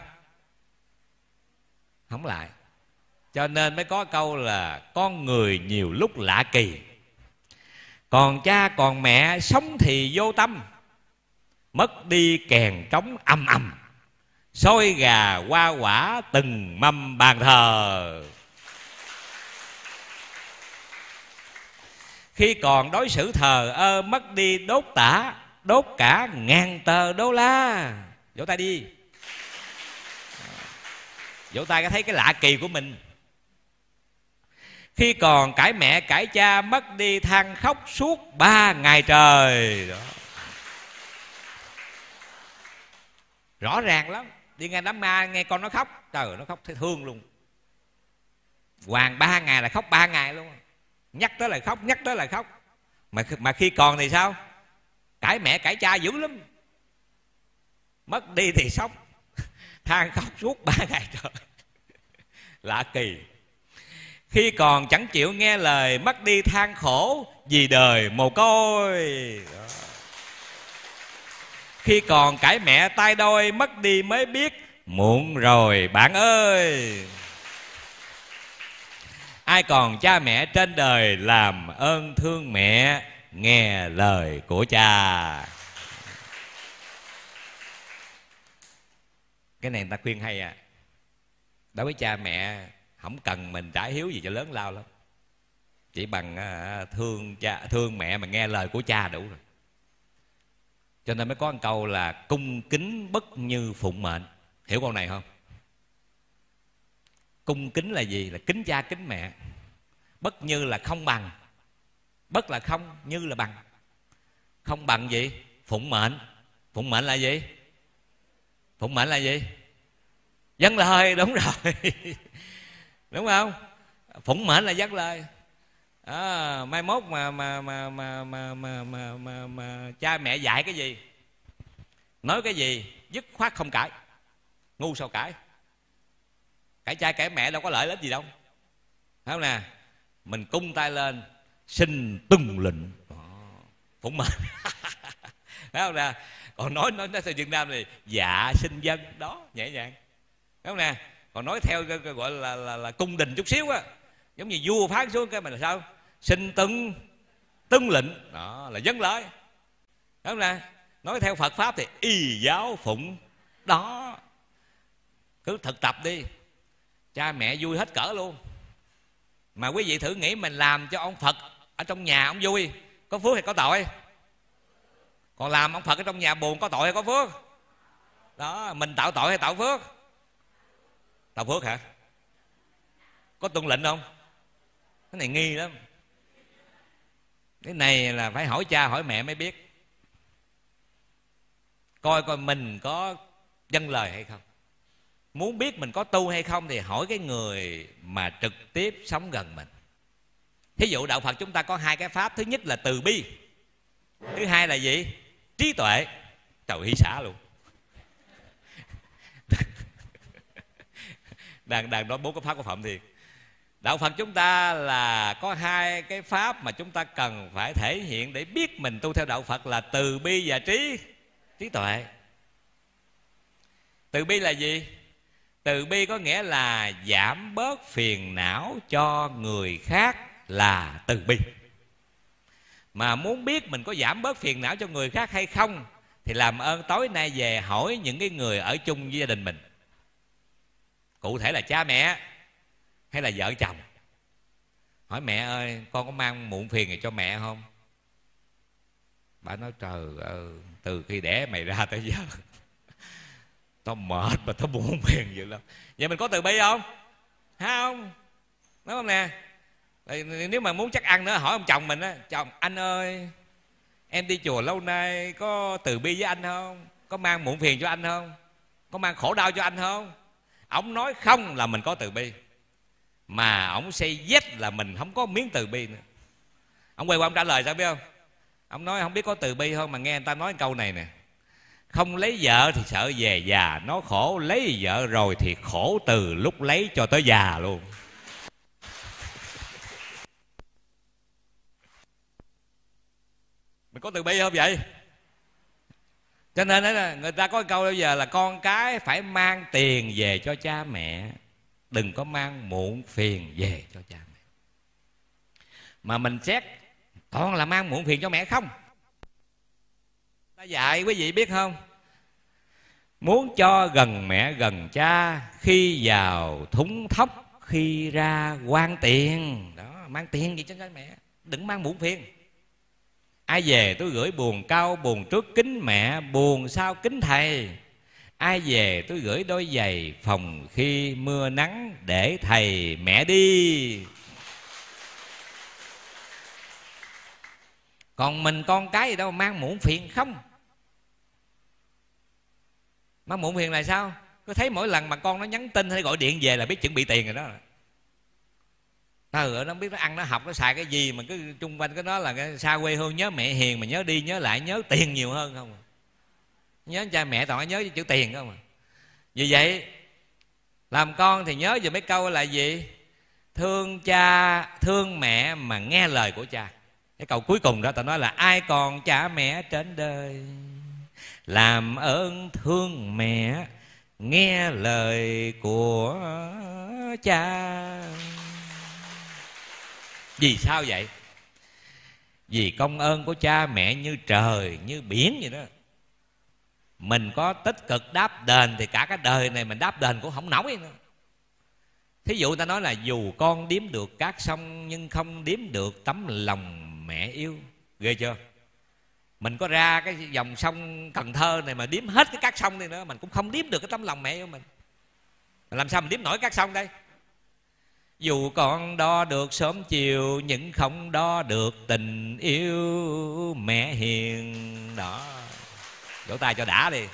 Không lại. Cho nên mới có câu là con người nhiều lúc lạ kỳ, còn cha còn mẹ sống thì vô tâm, mất đi kèn trống ầm ầm, xôi gà hoa quả từng mâm bàn thờ. Khi còn đối xử thờ ơ, mất đi đốt tả, đốt cả ngàn tờ đô la. Vỗ tay đi. Vỗ tay có thấy cái lạ kỳ của mình. Khi còn cãi mẹ cãi cha, mất đi than khóc suốt ba ngày trời. Đó. Rõ ràng lắm. Đi nghe đám ma nghe con nó khóc, trời nó khóc thấy thương luôn. Hoàng ba ngày là khóc ba ngày luôn. Nhắc tới là khóc, nhắc tới là khóc. Mà, mà khi còn thì sao? Cãi mẹ cãi cha dữ lắm. Mất đi thì sốc, than khóc suốt ba ngày trời. Lạ kỳ. Khi còn chẳng chịu nghe lời, mất đi than khổ vì đời mồ côi. Đó. Khi còn cãi mẹ tay đôi, mất đi mới biết muộn rồi bạn ơi. Ai còn cha mẹ trên đời, làm ơn thương mẹ, nghe lời của cha. Cái này người ta khuyên hay à. Đối với cha mẹ không cần mình trả hiếu gì cho lớn lao lắm, chỉ bằng thương cha thương mẹ mà nghe lời của cha đủ rồi. Cho nên mới có một câu là cung kính bất như phụng mệnh. Hiểu câu này không? Cung kính là gì? Là kính cha kính mẹ. Bất như là không bằng. Bất là không, như là bằng. Không bằng gì? Phụng mệnh. Phụng mệnh là gì? Phụng mệnh là gì? Dâng lời, đúng rồi. Đúng không? Phụng mệnh là dâng lời. À, mai mốt mà mà mà mà mà mà mà, mà, mà cha mẹ dạy cái gì, nói cái gì, dứt khoát không cãi. Ngu sao cãi? Cãi cha cãi mẹ đâu có lợi ích gì đâu, phải không nè? Mình cung tay lên, xin tuân lệnh, phụng mệnh. Phải không nè? Còn nói nói nói theo Việt Nam thì dạ xin dân, đó nhẹ nhàng, phải không nè? Còn nói theo gọi là là, là cung đình chút xíu á, giống như vua phán xuống cái mình là sao? Xin tuân tuân lệnh, đó là dâng lời, phải không nè? Nói theo Phật pháp thì y giáo phụng, đó. Cứ thực tập đi, cha mẹ vui hết cỡ luôn. Mà quý vị thử nghĩ mình làm cho ông Phật ở trong nhà ông vui, có phước hay có tội? Còn làm ông Phật ở trong nhà buồn, có tội hay có phước? Đó, mình tạo tội hay tạo phước? Tạo phước hả? Có tuân lệnh không? Cái này nghi lắm. Cái này là phải hỏi cha hỏi mẹ mới biết. Coi coi mình có dâng lời hay không. Muốn biết mình có tu hay không thì hỏi cái người mà trực tiếp sống gần mình. Thí dụ đạo Phật chúng ta có hai cái pháp. Thứ nhất là từ bi, thứ hai là gì? Trí tuệ. Trời, hỷ xả luôn. đang đang nói bốn cái pháp của Phạm Thiền. Đạo Phật chúng ta là có hai cái pháp mà chúng ta cần phải thể hiện để biết mình tu theo đạo Phật là từ bi và trí trí tuệ. Từ bi là gì? Từ bi có nghĩa là giảm bớt phiền não cho người khác là từ bi. Mà muốn biết mình có giảm bớt phiền não cho người khác hay không thì làm ơn tối nay về hỏi những cái người ở chung với gia đình mình, cụ thể là cha mẹ hay là vợ chồng. Hỏi mẹ ơi, con có mang muộn phiền gì cho mẹ không? Bà nói trời ơi, từ khi đẻ mày ra tới giờ tao mệt mà tao muộn phiền dữ lắm. Vậy mình có từ bi không? Không, đúng không nè? Nếu mà muốn chắc ăn nữa, hỏi ông chồng mình á: chồng, anh ơi, em đi chùa lâu nay có từ bi với anh không? Có mang muộn phiền cho anh không? Có mang khổ đau cho anh không? Ông nói không là mình có từ bi, mà ông say yes là mình không có miếng từ bi nữa. Ông quay qua ông trả lời sao biết không? Ông nói không biết có từ bi không, mà nghe người ta nói câu này nè: không lấy vợ thì sợ về già nó khổ, lấy vợ rồi thì khổ từ lúc lấy cho tới già luôn. Mình có từ bi không vậy? Cho nên là người ta có câu bây giờ là con cái phải mang tiền về cho cha mẹ, đừng có mang muộn phiền về cho cha mẹ. Mà mình xét toàn là mang muộn phiền cho mẹ không. Ta dạy quý vị biết không? Muốn cho gần mẹ gần cha, khi vào thúng thóc, khi ra quan tiền. Đó, mang tiền gì cho cha mẹ, đừng mang muộn phiền. Ai về tôi gửi buồn cao buồn trước kính mẹ, buồn sau kính thầy. Ai về tôi gửi đôi giày phòng khi mưa nắng, để thầy mẹ đi. Còn mình con cái gì đâu mang muộn phiền không. Mang muộn phiền là sao? Có thấy mỗi lần mà con nó nhắn tin hay gọi điện về là biết chuẩn bị tiền rồi đó. Ừ, nó biết nó ăn nó học nó xài cái gì mà cứ chung quanh cái đó là cái xa quê hương, nhớ mẹ hiền mà nhớ đi nhớ lại nhớ tiền nhiều hơn không à. Nhớ cha mẹ toàn nhớ chữ tiền không à. Vì vậy làm con thì nhớ về mấy câu là gì? Thương cha thương mẹ mà nghe lời của cha. Cái câu cuối cùng đó ta nói là ai còn cha mẹ trên đời, làm ơn thương mẹ nghe lời của cha. Vì sao vậy? Vì công ơn của cha mẹ như trời như biển vậy đó. Mình có tích cực đáp đền thì cả cái đời này mình đáp đền cũng không nổi nữa. Thí dụ ta nói là dù con đếm được các sông nhưng không đếm được tấm lòng mẹ yêu. Ghê chưa? Mình có ra cái dòng sông Cần Thơ này mà đếm hết cái các sông đi nữa, mình cũng không đếm được cái tấm lòng mẹ yêu mình. Làm sao mình đếm nổi các sông đây? Dù con đo được sớm chiều nhưng không đo được tình yêu mẹ hiền. Đó, vỗ tay cho đã đi.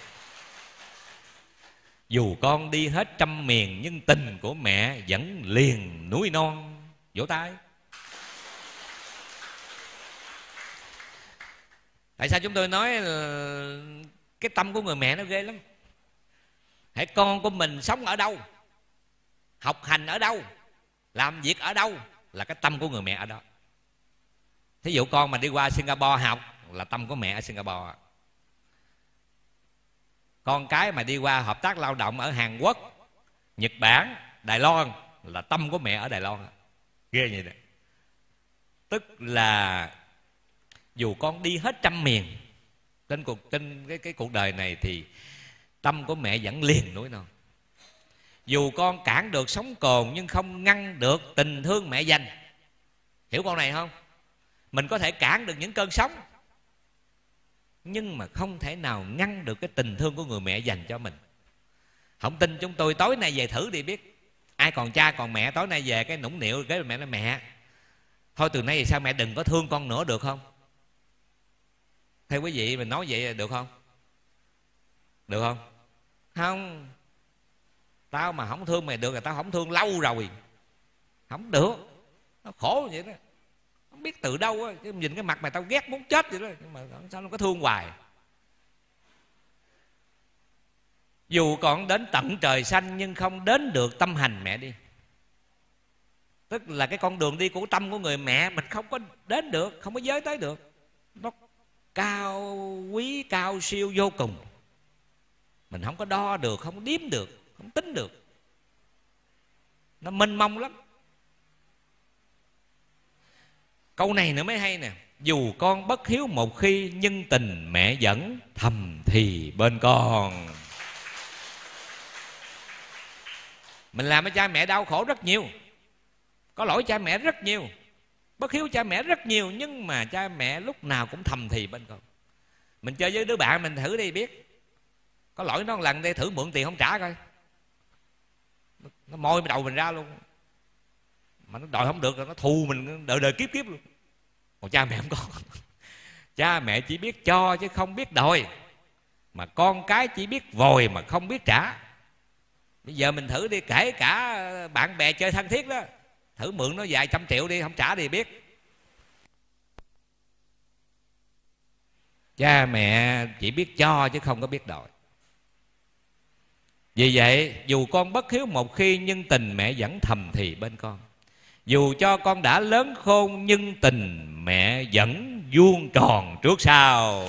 Dù con đi hết trăm miền nhưng tình của mẹ vẫn liền núi non. Vỗ tay. Tại sao chúng tôi nói là cái tâm của người mẹ nó ghê lắm. Hãy con của mình sống ở đâu, học hành ở đâu, làm việc ở đâu là cái tâm của người mẹ ở đó. Thí dụ con mà đi qua Singapore học là tâm của mẹ ở Singapore. Con cái mà đi qua hợp tác lao động ở Hàn Quốc, Nhật Bản, Đài Loan là tâm của mẹ ở Đài Loan. Ghê vậy đó. Tức là dù con đi hết trăm miền trên cuộc trên cái, cái cuộc đời này thì tâm của mẹ vẫn liền núi non. Dù con cản được sóng cồn nhưng không ngăn được tình thương mẹ dành. Hiểu câu này không? Mình có thể cản được những cơn sóng nhưng mà không thể nào ngăn được cái tình thương của người mẹ dành cho mình. Không tin chúng tôi tối nay về thử đi biết. Ai còn cha còn mẹ tối nay về cái nũng nịu cái mẹ nói mẹ thôi từ nay thì sao mẹ đừng có thương con nữa được không? Theo quý vị mình nói vậy được không? Được không? Không. Tao mà không thương mày được là tao không thương lâu rồi. Không được. Nó khổ vậy đó. Không biết từ đâu á, chứ nhìn cái mặt mày tao ghét muốn chết vậy đó. Nhưng mà sao nó có thương hoài. Dù còn đến tận trời xanh nhưng không đến được tâm hành mẹ đi. Tức là cái con đường đi của tâm của người mẹ mình không có đến được, không có giới tới được. Nó cao quý cao siêu vô cùng. Mình không có đo được, không có đếm được, không tính được. Nó mênh mông lắm. Câu này nữa mới hay nè. dù con bất hiếu một khi, nhưng tình mẹ vẫn thầm thì bên con. Mình làm cho cha mẹ đau khổ rất nhiều, có lỗi cha mẹ rất nhiều, bất hiếu cha mẹ rất nhiều, nhưng mà cha mẹ lúc nào cũng thầm thì bên con. Mình chơi với đứa bạn mình thử đi biết, có lỗi nó một lần đi, thử mượn tiền không trả coi, nó môi đầu mình ra luôn. Mà nó đòi không được rồi nó thù mình đời đời kiếp kiếp luôn. Còn cha mẹ không có. Cha mẹ chỉ biết cho chứ không biết đòi, mà con cái chỉ biết vòi mà không biết trả. Bây giờ mình thử đi, kể cả bạn bè chơi thân thiết đó, thử mượn nó vài trăm triệu đi, không trả thì biết. Cha mẹ chỉ biết cho chứ không có biết đòi. Vì vậy dù con bất hiếu một khi, nhưng tình mẹ vẫn thầm thì bên con. Dù cho con đã lớn khôn, nhưng tình mẹ vẫn vuông tròn trước sau.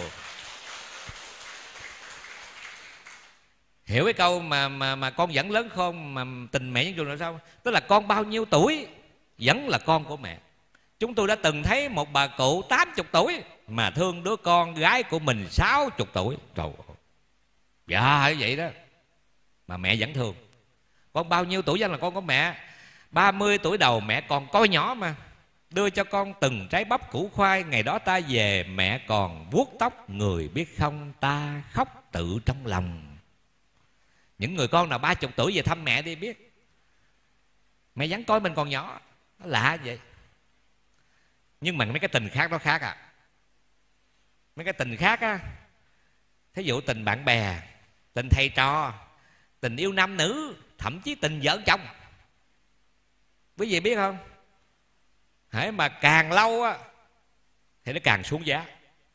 Hiểu cái câu mà mà mà con vẫn lớn khôn mà tình mẹ vẫn vuông tròn sao? Tức là con bao nhiêu tuổi vẫn là con của mẹ. Chúng tôi đã từng thấy một bà cụ tám mươi tuổi mà thương đứa con gái của mình sáu mươi tuổi. Trời ơi, dạ vậy đó mà mẹ vẫn thương. Con bao nhiêu tuổi vẫn là con của mẹ. Ba mươi tuổi đầu mẹ còn coi nhỏ mà, đưa cho con từng trái bắp củ khoai. Ngày đó ta về mẹ còn vuốt tóc, người biết không ta khóc tự trong lòng. Những người con nào ba mươi tuổi về thăm mẹ đi biết, mẹ vẫn coi mình còn nhỏ. Nó lạ vậy. Nhưng mà mấy cái tình khác nó khác à. Mấy cái tình khác á, thí dụ tình bạn bè, tình thầy trò, tình yêu nam nữ, thậm chí tình vợ chồng, quý vị biết không? Hãy mà càng lâu á thì nó càng xuống giá.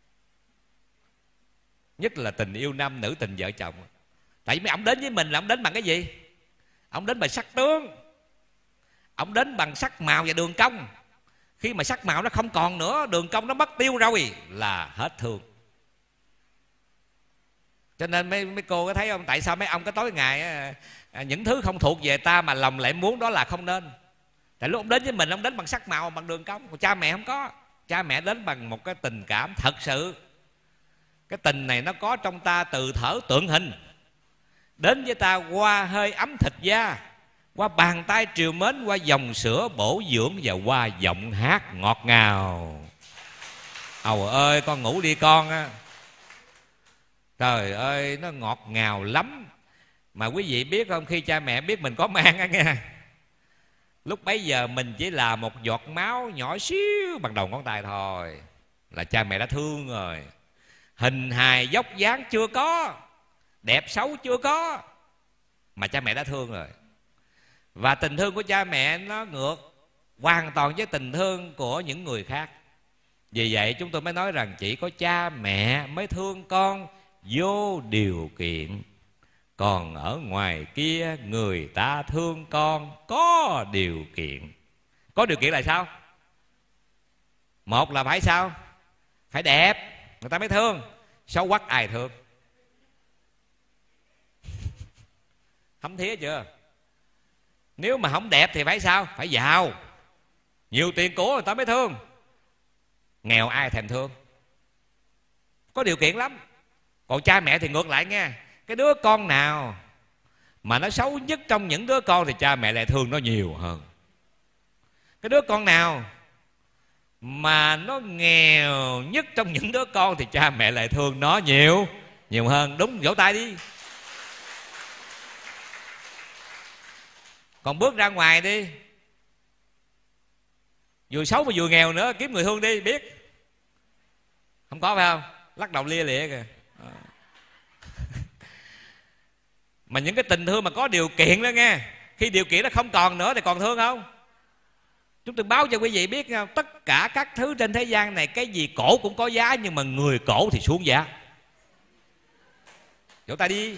Nhất là tình yêu nam nữ, tình vợ chồng. Tại vì mấy ông đến với mình là ông đến bằng cái gì? Ông đến bằng sắc tướng, ông đến bằng sắc màu và đường cong. Khi mà sắc màu nó không còn nữa, đường cong nó mất tiêu rồi là hết thương. Cho nên mấy, mấy cô có thấy không? Tại sao mấy ông cái tối ngày à, những thứ không thuộc về ta mà lòng lại muốn, đó là không nên. Tại lúc ông đến với mình, ông đến bằng sắc màu, bằng đường cong. Còn cha mẹ không có. Cha mẹ đến bằng một cái tình cảm thật sự. Cái tình này nó có trong ta từ thở tượng hình, đến với ta qua hơi ấm thịt da, qua bàn tay triều mến, qua dòng sữa bổ dưỡng, và qua giọng hát ngọt ngào. Ầu ơi con ngủ đi con á. Trời ơi nó ngọt ngào lắm. Mà quý vị biết không, khi cha mẹ biết mình có mang á nghe, lúc bấy giờ mình chỉ là một giọt máu nhỏ xíu bằng đầu ngón tay thôi là cha mẹ đã thương rồi. Hình hài dốc dáng chưa có, đẹp xấu chưa có, mà cha mẹ đã thương rồi. Và tình thương của cha mẹ nó ngược hoàn toàn với tình thương của những người khác. Vì vậy chúng tôi mới nói rằng chỉ có cha mẹ mới thương con vô điều kiện. Còn ở ngoài kia người ta thương con có điều kiện. Có điều kiện là sao? Một là phải sao? Phải đẹp, người ta mới thương. Xấu quắc ai thương? Thấm thía chưa? Nếu mà không đẹp thì phải sao? Phải giàu, nhiều tiền của người ta mới thương. Nghèo ai thèm thương. Có điều kiện lắm. Còn cha mẹ thì ngược lại nghe. Cái đứa con nào mà nó xấu nhất trong những đứa con thì cha mẹ lại thương nó nhiều hơn. Cái đứa con nào mà nó nghèo nhất trong những đứa con thì cha mẹ lại thương nó nhiều nhiều hơn. Đúng, vỗ tay đi. Còn bước ra ngoài đi, vừa xấu mà vừa nghèo nữa, kiếm người thương đi biết. Không có phải không? Lắc đầu lia lịa kìa. Mà những cái tình thương mà có điều kiện đó nghe, khi điều kiện nó không còn nữa thì còn thương không? Chúng tôi báo cho quý vị biết không, tất cả các thứ trên thế gian này, cái gì cổ cũng có giá, nhưng mà người cổ thì xuống giá. Vỗ tay đi.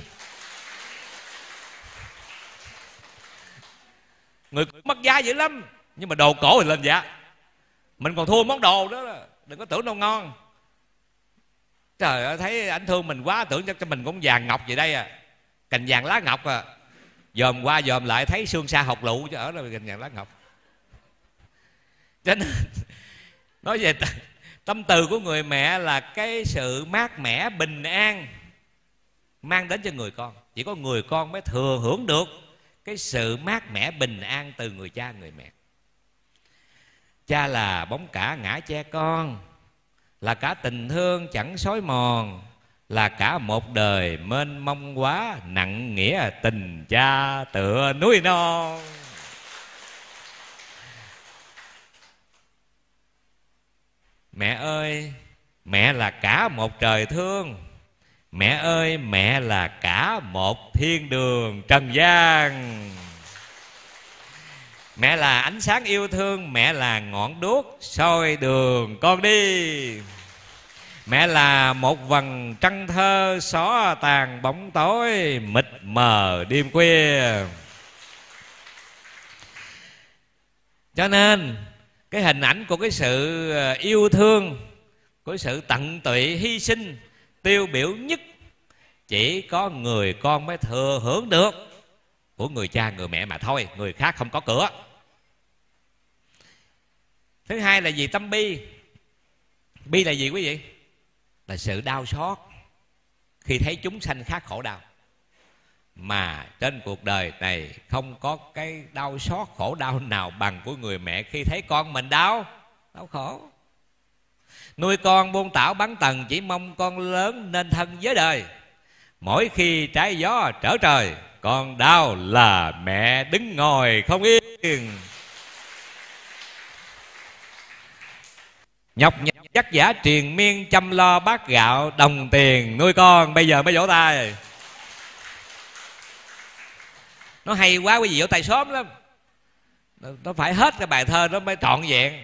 Người mất giá dữ lắm, nhưng mà đồ cổ thì lên giá. Mình còn thua món đồ đó, đừng có tưởng đâu ngon. Trời ơi, thấy anh thương mình quá, tưởng cho mình cũng vàng ngọc vậy đây à, cành vàng lá ngọc à. Dòm qua dòm lại thấy xương sa học lụ chứ ở đâu cành vàng lá ngọc. Cho nên nói về Tâm từ của người mẹ là cái sự mát mẻ, bình an mang đến cho người con. Chỉ có người con mới thừa hưởng được cái sự mát mẻ, bình an từ người cha, người mẹ. Cha là bóng cả ngã che con, là cả tình thương chẳng xói mòn, là cả một đời mênh mông quá, nặng nghĩa tình cha tựa núi non. Mẹ ơi, mẹ là cả một trời thương. Mẹ ơi, mẹ là cả một thiên đường trần gian. Mẹ là ánh sáng yêu thương, mẹ là ngọn đuốc soi đường con đi. Mẹ là một vầng trăng thơ xóa tàn bóng tối mịt mờ đêm khuya. Cho nên cái hình ảnh của cái sự yêu thương, của cái sự tận tụy hy sinh tiêu biểu nhất chỉ có người con mới thừa hưởng được của người cha, người mẹ mà thôi. Người khác không có cửa. Thứ hai là gì? Tâm bi. Bi là gì quý vị? Là sự đau xót khi thấy chúng sanh khác khổ đau. Mà trên cuộc đời này không có cái đau xót khổ đau nào bằng của người mẹ khi thấy con mình đau đau khổ. Nuôi con buông tảo bắn tần, chỉ mong con lớn nên thân với đời. Mỗi khi trái gió trở trời, con đau là mẹ đứng ngồi không yên. Nhọc nhằn vất vả triền miên, chăm lo bát gạo đồng tiền nuôi con. Bây giờ mới vỗ tay. Nó hay quá quý vị, vỗ tay sớm lắm. Nó phải hết cái bài thơ nó mới trọn vẹn.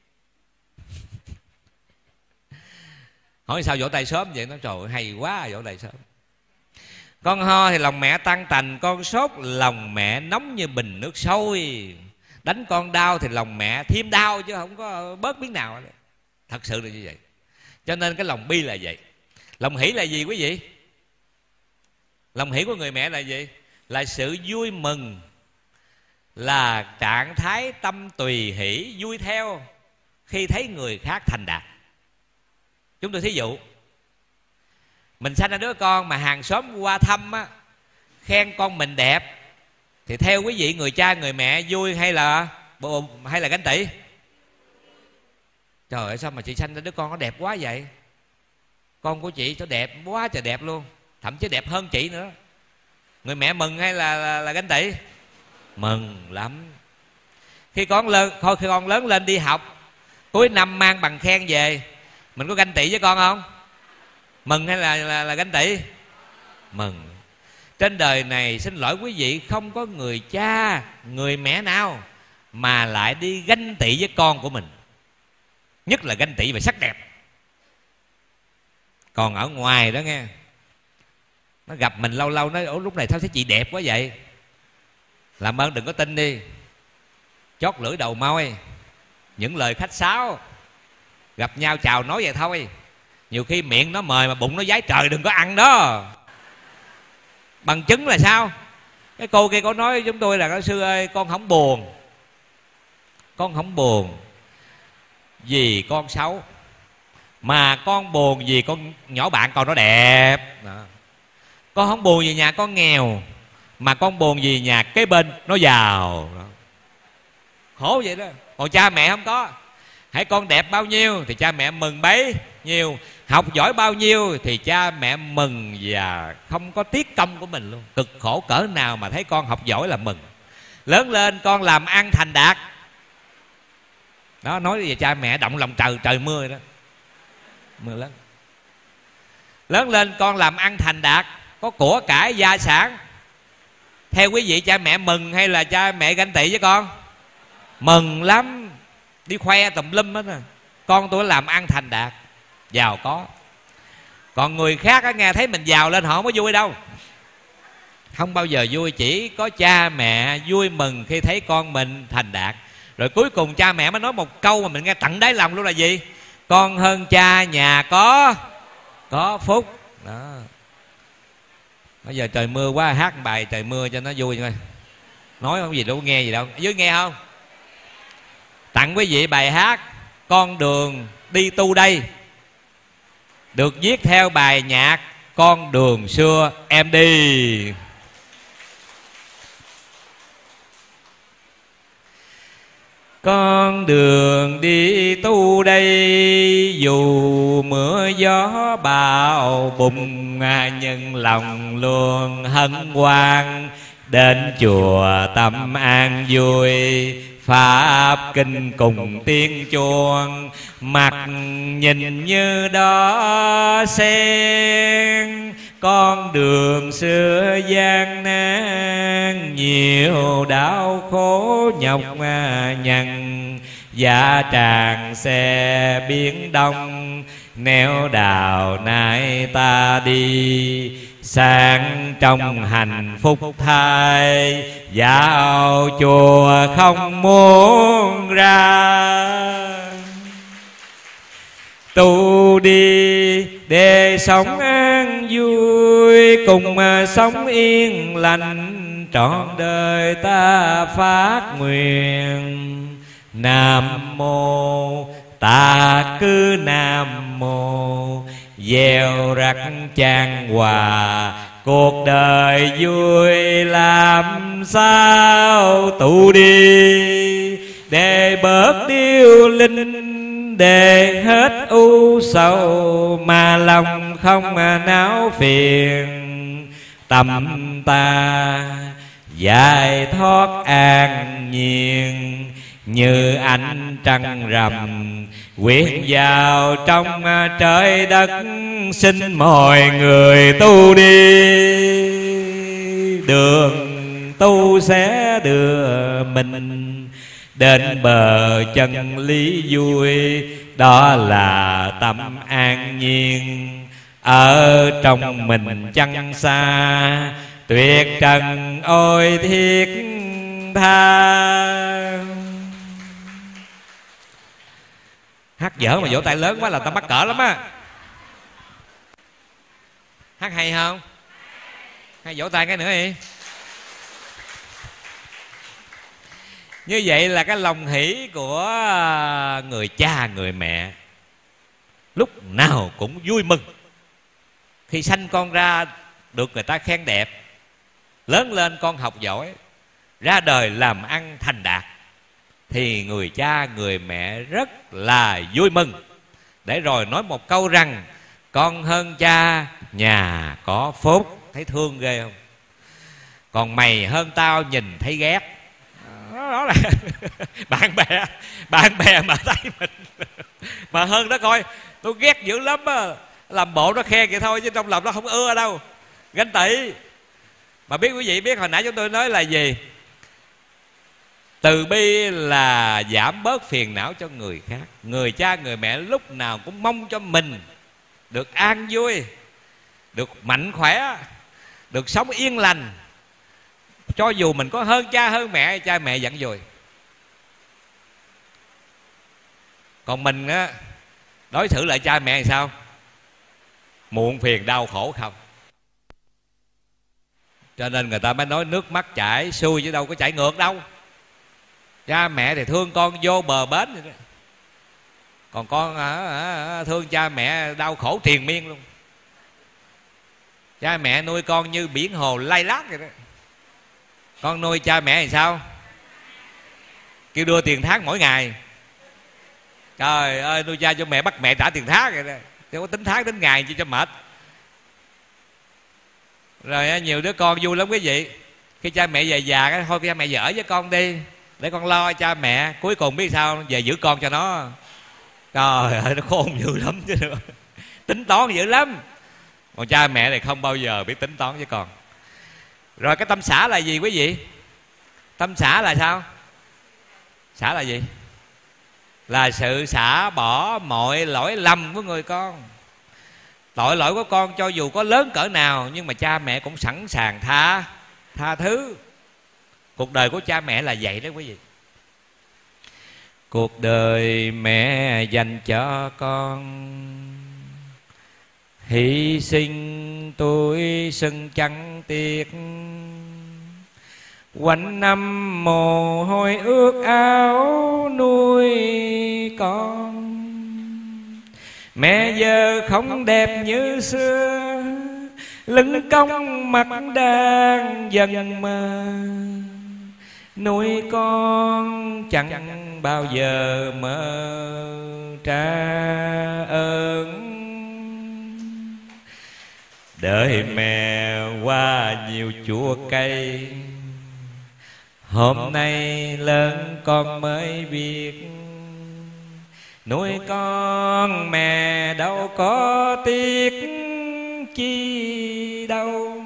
Hỏi sao vỗ tay sớm vậy? Nó trời ơi, hay quá vỗ tay sớm. Con ho thì lòng mẹ tan tành, con sốt lòng mẹ nóng như bình nước sôi. Đánh con đau thì lòng mẹ thêm đau chứ không có bớt miếng nào. Thật sự là như vậy. Cho nên cái lòng bi là vậy. Lòng hỷ là gì quý vị? Lòng hỷ của người mẹ là gì? Là sự vui mừng, là trạng thái tâm tùy hỷ, vui theo khi thấy người khác thành đạt. Chúng tôi thí dụ, mình sanh ra đứa con mà hàng xóm qua thăm á, khen con mình đẹp, thì theo quý vị người cha người mẹ vui hay là hay là ganh tị? Trời ơi, sao mà chị sanh ra đứa con nó đẹp quá vậy? Con của chị nó đẹp quá trời đẹp luôn, thậm chí đẹp hơn chị nữa. Người mẹ mừng hay là, là, là ganh tị? Mừng lắm. Khi con lớn, thôi khi con lớn lên đi học, cuối năm mang bằng khen về, mình có ganh tị với con không? Mừng hay là, là, là ganh tị? Mừng. Trên đời này xin lỗi quý vị, không có người cha, người mẹ nào mà lại đi ganh tị với con của mình. Nhất là ganh tị về sắc đẹp. Còn ở ngoài đó nghe, nó gặp mình lâu lâu nói: ủa lúc này sao thấy chị đẹp quá vậy? Làm ơn đừng có tin đi. Chót lưỡi đầu môi, những lời khách sáo, gặp nhau chào nói vậy thôi. Nhiều khi miệng nó mời mà bụng nó vái trời, đừng có ăn đó. Bằng chứng là sao? Cái cô kia có nói với chúng tôi là: nói sư ơi, con không buồn, con không buồn vì con xấu, mà con buồn vì con nhỏ bạn con nó đẹp đó. Con không buồn vì nhà con nghèo, mà con buồn vì nhà kế bên nó giàu đó. Khổ vậy đó. Còn cha mẹ không có. Hãy con đẹp bao nhiêu thì cha mẹ mừng bấy nhiêu, học giỏi bao nhiêu thì cha mẹ mừng và không có tiếc công của mình luôn. Cực khổ cỡ nào mà thấy con học giỏi là mừng. Lớn lên con làm ăn thành đạt đó, nói về cha mẹ động lòng trời, trời mưa đó, mưa lớn. Lớn lên con làm ăn thành đạt, có của cải gia sản, theo quý vị cha mẹ mừng hay là cha mẹ ganh tị với con? Mừng lắm, đi khoe tùm lum hết à. Con tôi làm ăn thành đạt, giàu có. Còn người khác á, nghe thấy mình giàu lên họ không có vui đâu, không bao giờ vui. Chỉ có cha mẹ vui mừng khi thấy con mình thành đạt. Rồi cuối cùng cha mẹ mới nói một câu mà mình nghe tận đáy lòng luôn là gì? Con hơn cha nhà có có phúc đó. Bây giờ trời mưa quá, hát một bài trời mưa cho nó vui coi. Nói không gì đâu, nghe gì đâu. Ở dưới nghe không? Tặng quý vị bài hát Con đường đi tu đây được viết theo bài nhạc Con đường xưa em đi. Con đường đi tu đây, dù mưa gió bão bùng, nhưng lòng luôn hân hoan. Đến chùa tâm an vui, pháp kinh cùng tiếng chuông. Mặt nhìn như đó sen, con đường xưa gian nan. Nhiều đau khổ nhọc nhằn, dạ tràn xe biển đông. Nẻo đào nay ta đi, sang trong hạnh phúc thai. Vào chùa không muốn ra, tu đi để sống an vui. Cùng sống yên lành, trọn đời ta phát nguyện. Nam mô ta cứ nam mô, gieo rắc chan hòa. Cuộc đời vui làm sao tu đi, để bớt điêu linh, để hết u sầu. Mà lòng không não phiền, tâm ta giải thoát an nhiên. Như ánh trăng rằm quyện vào trong trời đất. Xin mọi người tu đi, đường tu sẽ đưa mình đến bờ chân lý vui. Đó là tâm an nhiên ở trong mình chẳng xa. Tuyệt trần ôi thiết tha. Hát dở mà vỗ tay lớn quá là ta mắc cỡ lắm á. Hát hay không? Hay vỗ tay cái nữa đi. Như vậy là cái lòng hỷ của người cha người mẹ lúc nào cũng vui mừng khi sanh con ra được người ta khen đẹp, lớn lên con học giỏi, ra đời làm ăn thành đạt, thì người cha người mẹ rất là vui mừng. Để rồi nói một câu rằng con hơn cha nhà có phúc. Thấy thương ghê không? Còn mày hơn tao nhìn thấy ghét. Đó là bạn bè bạn bè mà thấy mình mà hơn đó coi, tôi ghét dữ lắm á. Làm bộ nó khen vậy thôi chứ trong lòng nó không ưa đâu, ganh tị. Mà biết quý vị biết hồi nãy chúng tôi nói là gì? Từ bi là giảm bớt phiền não cho người khác. Người cha người mẹ lúc nào cũng mong cho mình được an vui, được mạnh khỏe, được sống yên lành. Cho dù mình có hơn cha hơn mẹ, cha mẹ vẫn vui. Còn mình á, đối xử lại cha mẹ thì sao? Muộn phiền đau khổ không. Cho nên người ta mới nói nước mắt chảy xuôi chứ đâu có chảy ngược đâu. Cha mẹ thì thương con vô bờ bến vậy đó. Còn con à, à, thương cha mẹ đau khổ triền miên luôn. Cha mẹ nuôi con như biển hồ lay lát vậy đó. Con nuôi cha mẹ thì sao? Kêu đưa tiền tháng mỗi ngày. Trời ơi, nuôi cha cho mẹ bắt mẹ trả tiền tháng vậy đó. Chứ có tính tháng tính ngày chi cho mệt. Rồi nhiều đứa con vui lắm quý vị. Khi cha mẹ về già cái thôi cha mẹ về ở với con đi, để con lo cha mẹ. Cuối cùng biết sao? Về giữ con cho nó. Trời ơi, nó khôn dữ lắm chứ nữa. Tính toán dữ lắm. Còn cha mẹ thì không bao giờ biết tính toán với con. Rồi cái tâm xả là gì quý vị? Tâm xả là sao? Xả là gì? Là sự xả bỏ mọi lỗi lầm của người con. Tội lỗi của con cho dù có lớn cỡ nào, nhưng mà cha mẹ cũng sẵn sàng tha tha thứ. Cuộc đời của cha mẹ là vậy đó quý vị. Cuộc đời mẹ dành cho con, hy sinh tuổi xuân chẳng tiếc. Quanh năm mồ hôi ướt áo nuôi con, Mẹ giờ không đẹp như xưa, lưng cong mặt đang dần mờ. Nuôi con chẳng bao giờ mơ trả ơn. Đời mẹ qua nhiều chua cây, hôm nay lớn con mới biết. Nuôi con mẹ đâu có tiếc chi đâu.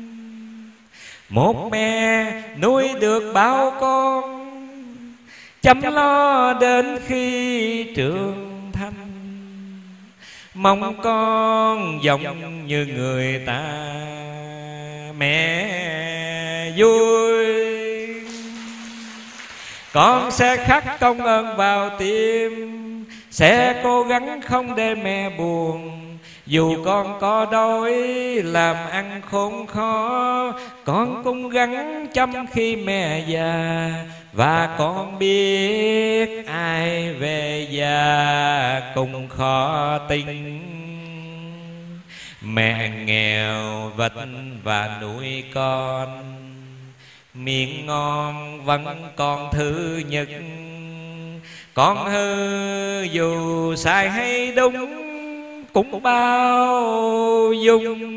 Một mẹ nuôi được bao con, chăm lo đến khi trưởng thành. Mong con giống như người ta mẹ vui. Con sẽ khắc công ơn vào tim, sẽ cố gắng không để mẹ buồn. Dù con có đói làm ăn khốn khó, con cũng gắng chăm khi mẹ già. Và con biết ai về già cũng khó tin. Mẹ nghèo vật và nuôi con, miệng ngon vẫn còn thứ nhất. Con hư dù sai hay đúng cũng bao dung.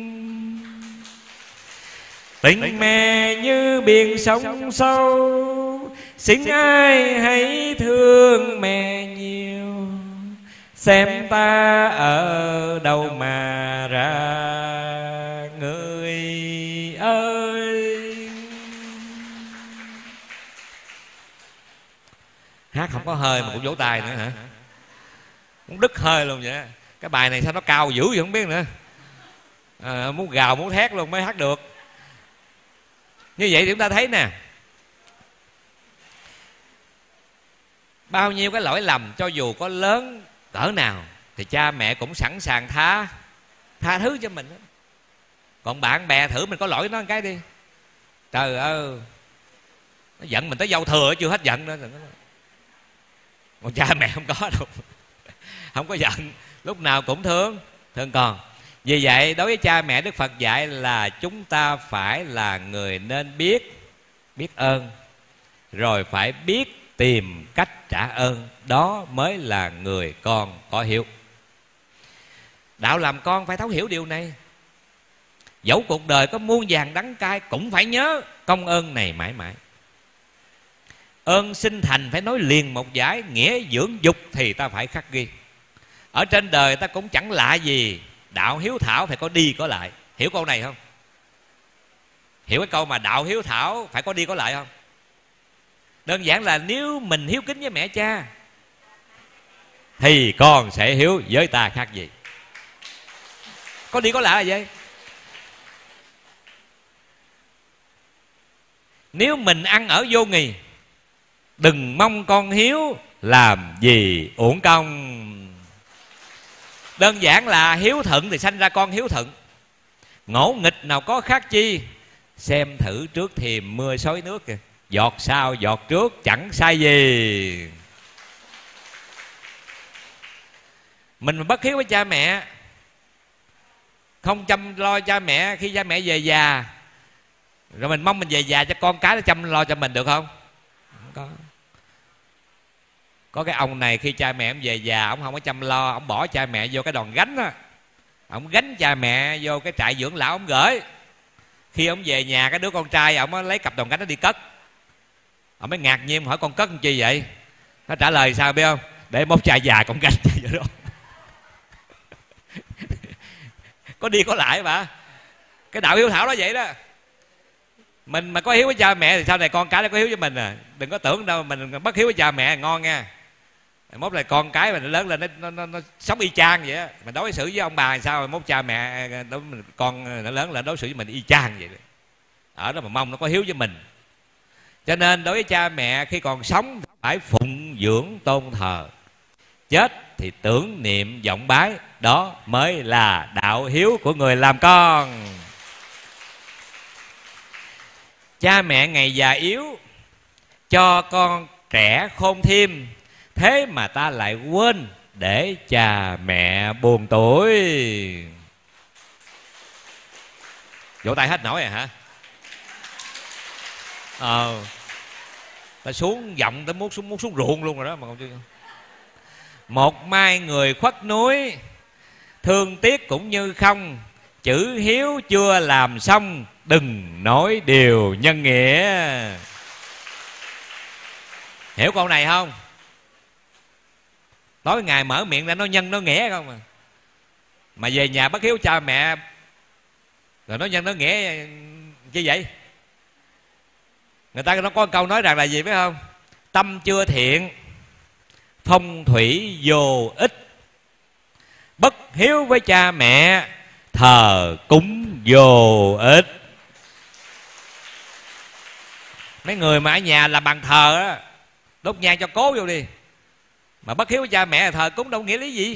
Tình mẹ như biển sông sâu, xin ai hãy thương mẹ nhiều. Xem ta ở đâu mà ra người ơi. Hát không có hơi mà cũng vỗ tay nữa hả? Muốn đứt hơi luôn vậy. Cái bài này sao nó cao dữ vậy không biết nữa. À, muốn gào muốn thét luôn mới hát được. Như vậy thì chúng ta thấy nè, bao nhiêu cái lỗi lầm cho dù có lớn cỡ nào thì cha mẹ cũng sẵn sàng tha tha thứ cho mình. Còn bạn bè thử mình có lỗi nó một cái đi, trời ơi, nó giận mình tới dâu thừa chưa hết giận nữa. Còn cha mẹ không có đâu, không có giận, lúc nào cũng thương thương con. Vì vậy đối với cha mẹ, Đức Phật dạy là chúng ta phải là người nên biết biết ơn, rồi phải biết tìm cách trả ơn. Đó mới là người con có hiếu. Đạo làm con phải thấu hiểu điều này. Dẫu cuộc đời có muôn vàn đắng cay, cũng phải nhớ công ơn này mãi mãi. Ơn sinh thành phải nói liền một giải, nghĩa dưỡng dục thì ta phải khắc ghi. Ở trên đời ta cũng chẳng lạ gì, đạo hiếu thảo phải có đi có lại. Hiểu câu này không? Hiểu cái câu mà đạo hiếu thảo phải có đi có lại không? Đơn giản là nếu mình hiếu kính với mẹ cha thì con sẽ hiếu với ta khác gì. Có đi có lại là gì? Nếu mình ăn ở vô nghì, đừng mong con hiếu làm gì uổng công. Đơn giản là hiếu thuận thì sanh ra con hiếu thuận. Ngỗ nghịch nào có khác chi. Xem thử trước thềm mưa xối nước kìa, giọt sau giọt trước chẳng sai gì. Mình mà bất hiếu với cha mẹ, không chăm lo cha mẹ khi cha mẹ về già, rồi mình mong mình về già cho con cái nó chăm lo cho mình được không? Không có. Có cái ông này khi cha mẹ ông về già, ông không có chăm lo, ông bỏ cha mẹ vô cái đòn gánh á, ông gánh cha mẹ vô cái trại dưỡng lão ông gửi. Khi ông về nhà, cái đứa con trai ông lấy cặp đòn gánh nó đi cất. Ông mới ngạc nhiên hỏi con cất làm chi vậy? Nó trả lời sao biết không? Để mốt cha già con gánh vậy đó. Có đi có lại mà. Cái đạo hiếu thảo đó vậy đó. Mình mà có hiếu với cha mẹ thì sau này con cái nó có hiếu với mình à. Đừng có tưởng đâu mình bất hiếu với cha mẹ ngon nha. Mốt là con cái mình lớn lên nó, nó, nó, nó sống y chang vậy á. Mình đối xử với ông bà thì sao, mốt cha mẹ đối, con nó lớn lên đối xử với mình y chang vậy. Ở đó mà mong nó có hiếu với mình. Cho nên đối với cha mẹ khi còn sống phải phụng dưỡng tôn thờ, chết thì tưởng niệm vọng bái. Đó mới là đạo hiếu của người làm con. Cha mẹ ngày già yếu cho con trẻ khôn thêm, thế mà ta lại quên để cha mẹ buồn tuổi. Vỗ tay hết nổi rồi hả? Ờ ta xuống giọng ta muốn xuống muốn xuống ruộng luôn rồi đó mà không chưa. Một mai người khuất núi, thương tiếc cũng như không, chữ hiếu chưa làm xong, đừng nói điều nhân nghĩa. Hiểu câu này không? Tối ngày mở miệng ra nói nhân nói nghĩa không à. Mà về nhà bất hiếu cha mẹ rồi nói nhân nói nghĩa như vậy. Người ta nó có câu nói rằng là gì phải không? Tâm chưa thiện, phong thủy vô ích, bất hiếu với cha mẹ, thờ cúng vô ích. Mấy người mà ở nhà làm bàn thờ đó, đốt nhang cho cố vô đi, mà bất hiếu với cha mẹ thờ cúng đâu nghĩa lý gì.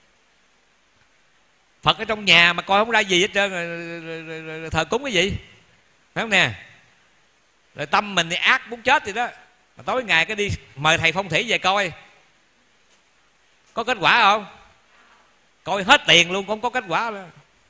Phật ở trong nhà mà coi không ra gì hết trơn, rồi thờ cúng cái gì, phải không nè? Rồi tâm mình thì ác muốn chết vậy đó, mà tối ngày cái đi mời thầy phong thủy về coi, có kết quả không? Coi hết tiền luôn không có kết quả nữa.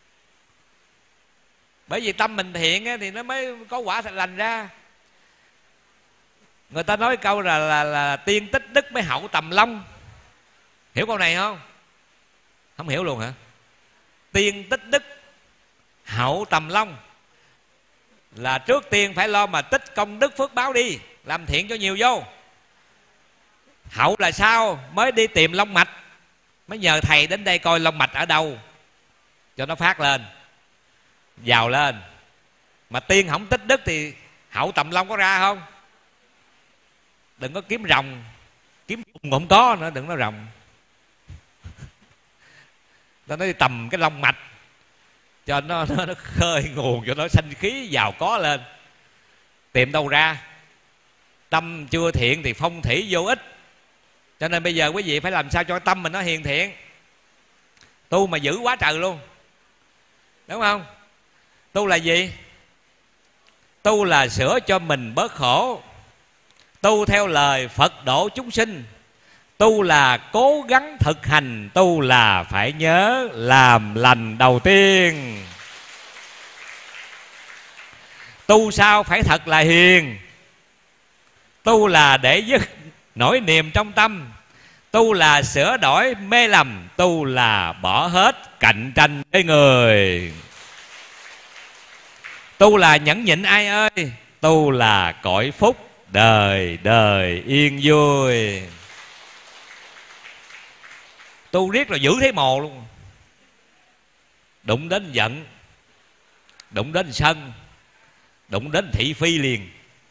Bởi vì tâm mình thiện thì nó mới có quả lành ra. Người ta nói câu là, là, là tiên tích đức mới hậu tầm long. Hiểu câu này không? Không hiểu luôn hả? Tiên tích đức hậu tầm long là trước tiên phải lo mà tích công đức phước báo đi, làm thiện cho nhiều vô. Hậu là sao? Mới đi tìm long mạch, mới nhờ thầy đến đây coi long mạch ở đâu cho nó phát lên, giàu lên. Mà tiên không tích đức thì hậu tầm long có ra không? Đừng có kiếm rồng, kiếm cũng không có nữa, đừng nói rồng. Ta nói đi tầm cái long mạch cho nó, nó, nó khơi nguồn, cho nó sanh khí giàu có lên. Tìm đâu ra? Tâm chưa thiện thì phong thủy vô ích. Cho nên bây giờ quý vị phải làm sao cho tâm mình nó hiền thiện. Tu mà giữ quá trời luôn, đúng không? Tu là gì? Tu là sửa cho mình bớt khổ, tu theo lời Phật độ chúng sinh, tu là cố gắng thực hành, tu là phải nhớ làm lành đầu tiên. Tu sao phải thật là hiền, tu là để dứt nỗi niềm trong tâm, tu là sửa đổi mê lầm, tu là bỏ hết cạnh tranh với người. Tu là nhẫn nhịn ai ơi, tu là cõi phúc đời đời yên vui. Tu riết rồi giữ thấy mồ luôn. Đụng đến giận, đụng đến sân, đụng đến thị phi liền.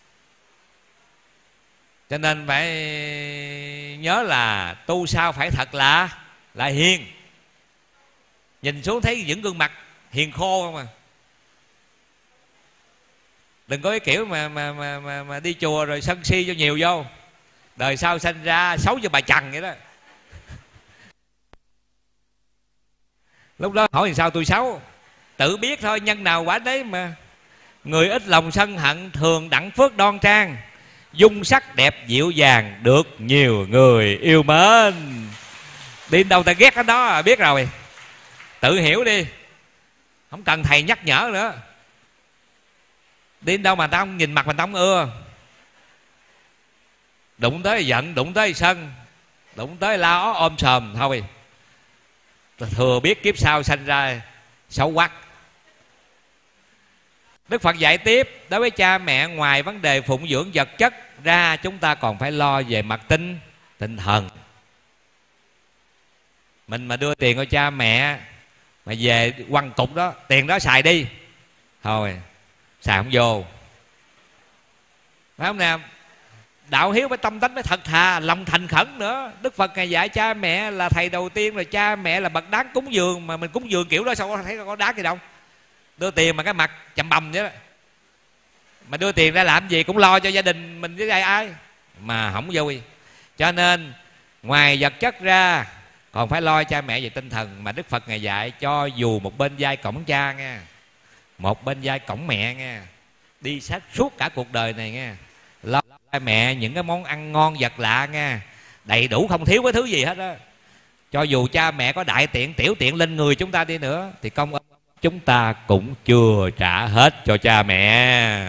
Cho nên phải nhớ là tu sao phải thật là là hiền. Nhìn xuống thấy những gương mặt hiền khô không à. Đừng có cái kiểu mà mà mà mà, mà đi chùa rồi sân si cho nhiều vô, đời sau sanh ra xấu như bà Trần vậy đó. Lúc đó hỏi thì sao tôi xấu? Tự biết thôi, nhân nào quả đấy mà. Người ít lòng sân hận thường đặng phước đoan trang, dung sắc đẹp dịu dàng được nhiều người yêu mến. Đi đâu ta ghét cái đó biết rồi. Tự hiểu đi, không cần thầy nhắc nhở nữa. Đi đâu mà tao không nhìn mặt mình tao không ưa. Đụng tới giận, đụng tới sân, đụng tới la ó ôm sòm thôi, thừa biết kiếp sau sanh ra xấu quắc. Đức Phật dạy tiếp, đối với cha mẹ ngoài vấn đề phụng dưỡng vật chất ra, chúng ta còn phải lo về mặt tinh tinh thần. Mình mà đưa tiền cho cha mẹ mà về quăng cục đó, tiền đó xài đi, thôi xài không vô, phải không nào? Đạo hiếu phải tâm tánh phải thật thà, lòng thành khẩn nữa. Đức Phật Ngài dạy cha mẹ là thầy đầu tiên, rồi cha mẹ là bậc đáng cúng dường. Mà mình cúng dường kiểu đó sao có thấy có đáng gì đâu. Đưa tiền mà cái mặt chầm bầm vậy đó. Mà đưa tiền ra làm gì cũng lo cho gia đình mình với ai ai mà không vui. Cho nên ngoài vật chất ra còn phải lo cha mẹ về tinh thần. Mà Đức Phật Ngài dạy cho dù một bên vai cổng cha nghe, một bên vai cổng mẹ nghe, đi sát suốt cả cuộc đời này nghe, lo cha mẹ những cái món ăn ngon vật lạ nghe, đầy đủ không thiếu cái thứ gì hết á. Cho dù cha mẹ có đại tiện tiểu tiện lên người chúng ta đi nữa thì công ơn chúng ta cũng chưa trả hết cho cha mẹ.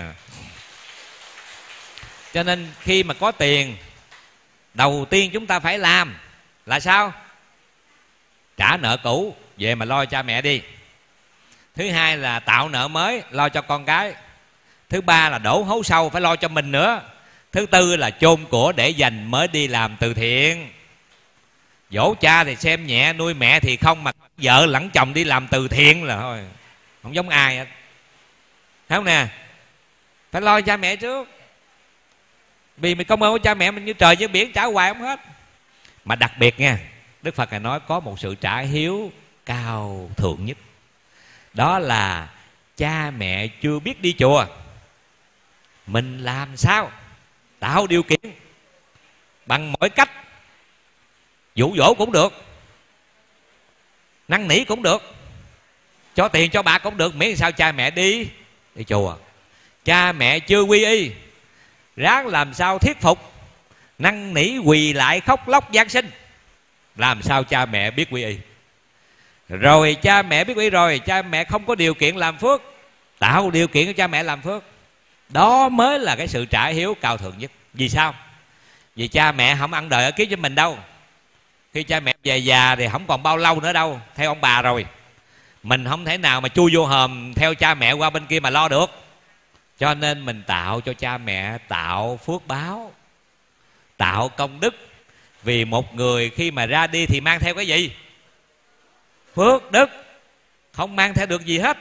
Cho nên khi mà có tiền, đầu tiên chúng ta phải làm là sao? Trả nợ cũ về mà lo cha mẹ đi. Thứ hai là tạo nợ mới, lo cho con cái. Thứ ba là đổ hố sâu, phải lo cho mình nữa. Thứ tư là chôn của để dành mới đi làm từ thiện. Dỗ cha thì xem nhẹ, nuôi mẹ thì không, mà vợ lẫn chồng đi làm từ thiện là thôi không giống ai hết. Thấy không nè? Phải lo cha mẹ trước. Vì mình công ơn của cha mẹ mình như trời như biển, trả hoài không hết. Mà đặc biệt nha, Đức Phật Ngài nói có một sự trả hiếu cao thượng nhất. Đó là cha mẹ chưa biết đi chùa, mình làm sao tạo điều kiện bằng mọi cách. Dụ dỗ cũng được, năn nỉ cũng được, cho tiền cho bạc cũng được, miễn sao cha mẹ đi đi chùa. Cha mẹ chưa quy y, ráng làm sao thuyết phục, năn nỉ quỳ lại khóc lóc van xin, làm sao cha mẹ biết quy y. Rồi cha mẹ biết quy y rồi, cha mẹ không có điều kiện làm phước, tạo điều kiện cho cha mẹ làm phước. Đó mới là cái sự trả hiếu cao thượng nhất. Vì sao? Vì cha mẹ không ăn đời ở kiếp cho mình đâu. Khi cha mẹ về già thì không còn bao lâu nữa đâu, theo ông bà rồi. Mình không thể nào mà chui vô hòm theo cha mẹ qua bên kia mà lo được. Cho nên mình tạo cho cha mẹ, tạo phước báo, tạo công đức. Vì một người khi mà ra đi thì mang theo cái gì? Phước đức. Không mang theo được gì hết.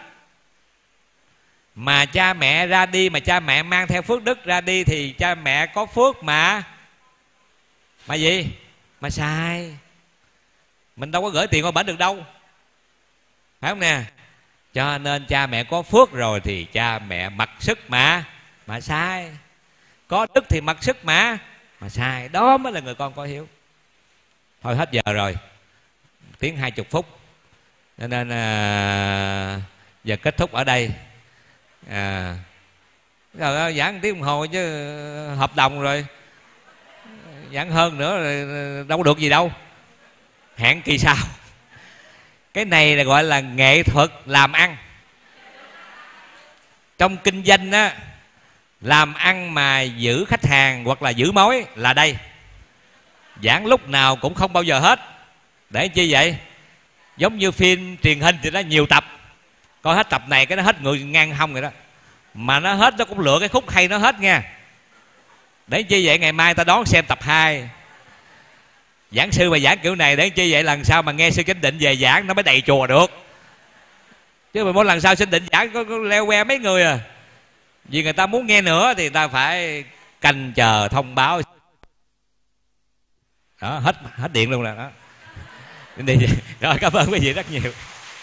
Mà cha mẹ ra đi mà cha mẹ mang theo phước đức ra đi thì cha mẹ có phước mà Mà gì? Mà xài. Mình đâu có gửi tiền qua bển được đâu, phải không nè? Cho nên cha mẹ có phước rồi thì cha mẹ mặc sức mà Mà xài. Có đức thì mặc sức mà Mà xài. Đó mới là người con có hiếu. Thôi hết giờ rồi, tiếng hai chục phút, cho nên à, giờ kết thúc ở đây. À, rồi giảng tiếng đồng hồ chứ hợp đồng rồi, giảng hơn nữa rồi đâu có được gì đâu. Hẹn kỳ sau. Cái này là gọi là nghệ thuật làm ăn. Trong kinh doanh á, làm ăn mà giữ khách hàng hoặc là giữ mối là đây. Giảng lúc nào cũng không bao giờ hết. Để chi vậy? Giống như phim truyền hình thì nó nhiều tập, coi hết tập này cái nó hết người ngang hông rồi đó. Mà nó hết nó cũng lựa cái khúc hay nó hết nha. Để chi vậy? Ngày mai ta đón xem tập hai. Giảng sư mà giảng kiểu này để chi vậy? Lần sau mà nghe sư Chánh Định về giảng nó mới đầy chùa được. Chứ mà mỗi lần sau Chánh Định giảng có, có leo que mấy người à. Vì người ta muốn nghe nữa thì ta phải canh chờ thông báo. Đó, hết hết điện luôn là đó. Đi. Rồi, cảm ơn quý vị rất nhiều.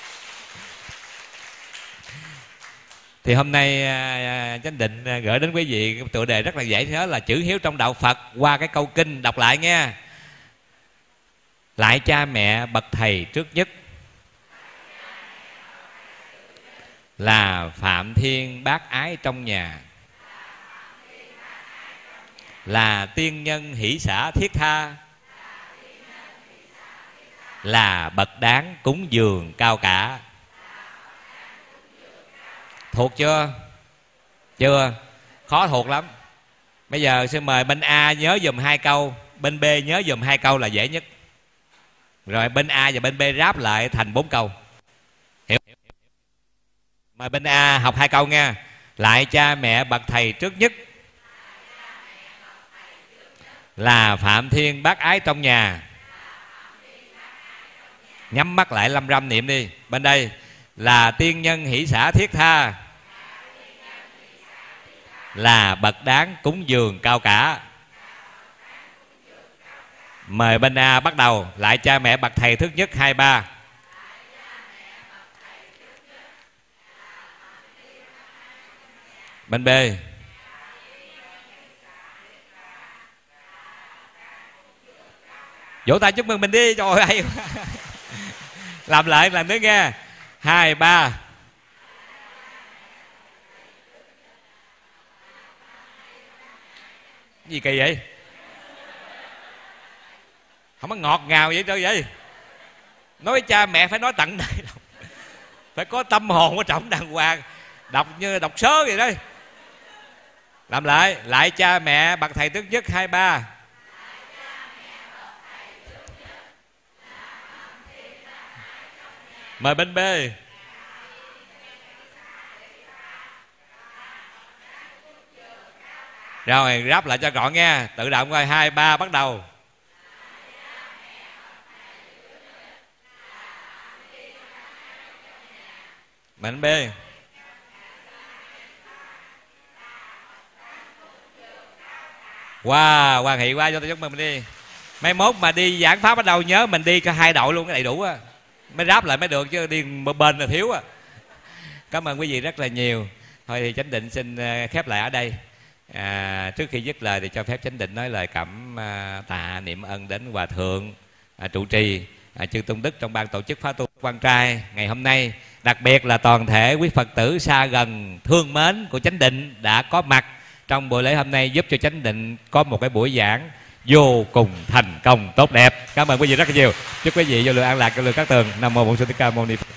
Thì hôm nay à, Chánh Định gửi đến quý vị cái tựa đề rất là dễ nhớ là chữ hiếu trong đạo Phật qua cái câu kinh. Đọc lại nha. Lại cha mẹ bậc thầy trước nhất là Phạm Thiên bác ái trong nhà, là tiên nhân hỷ xả thiết tha, là bậc đáng cúng dường cao cả. Thuộc chưa? Chưa? Khó thuộc lắm. Bây giờ xin mời bên A nhớ dùm hai câu, bên B nhớ dùm hai câu là dễ nhất. Rồi bên A và bên B ráp lại thành bốn câu. Hiểu? Mời bên A học hai câu nha. Lại cha mẹ bậc thầy trước nhất là Phạm Thiên bác ái trong nhà. Nhắm mắt lại lâm râm niệm đi. Bên đây là tiên nhân hỷ xả thiết tha, là bậc đáng cúng dường cao cả. Mời bên A bắt đầu. Lại cha mẹ bậc thầy thứ nhất hai ba. Bên B. Vỗ tay chúc mừng mình đi. Trời ơi hay quá. Làm lại làm nữa nghe. Hai ba. Gì kỳ vậy? Không có ngọt ngào vậy đâu vậy? Nói cha mẹ phải nói tận đây, phải có tâm hồn ở trọng đàng hoàng, đọc như đọc sớ vậy đó. Làm lại, lại cha mẹ bậc thầy tốt nhất hai ba. Mời bên B. Rồi ráp lại cho gọn nha, tự động coi. Hai ba bắt đầu. Mệnh B. Wow, quan hệ quá, cho tôi chúc mừng mình đi. Mấy mốt mà đi giảng pháp bắt đầu nhớ mình đi cho hai đội luôn, cái đầy đủ á, mới ráp lại mới được, chứ đi một bên là thiếu á. Cảm ơn quý vị rất là nhiều. Thôi thì Chánh Định xin khép lại ở đây. À, trước khi dứt lời thì cho phép Chánh Định nói lời cảm à, tạ niệm ơn đến Hòa Thượng à, trụ trì à, Chư Tôn Đức trong ban tổ chức khóa tu Quan Trai ngày hôm nay. Đặc biệt là toàn thể quý Phật tử xa gần thương mến của Chánh Định đã có mặt trong buổi lễ hôm nay, giúp cho Chánh Định có một cái buổi giảng vô cùng thành công tốt đẹp. Cảm ơn quý vị rất là nhiều. Chúc quý vị vô lượng an lạc, vô lượng các tường. Nam mô Bổn Sư Thích Ca Mâu Ni Phật.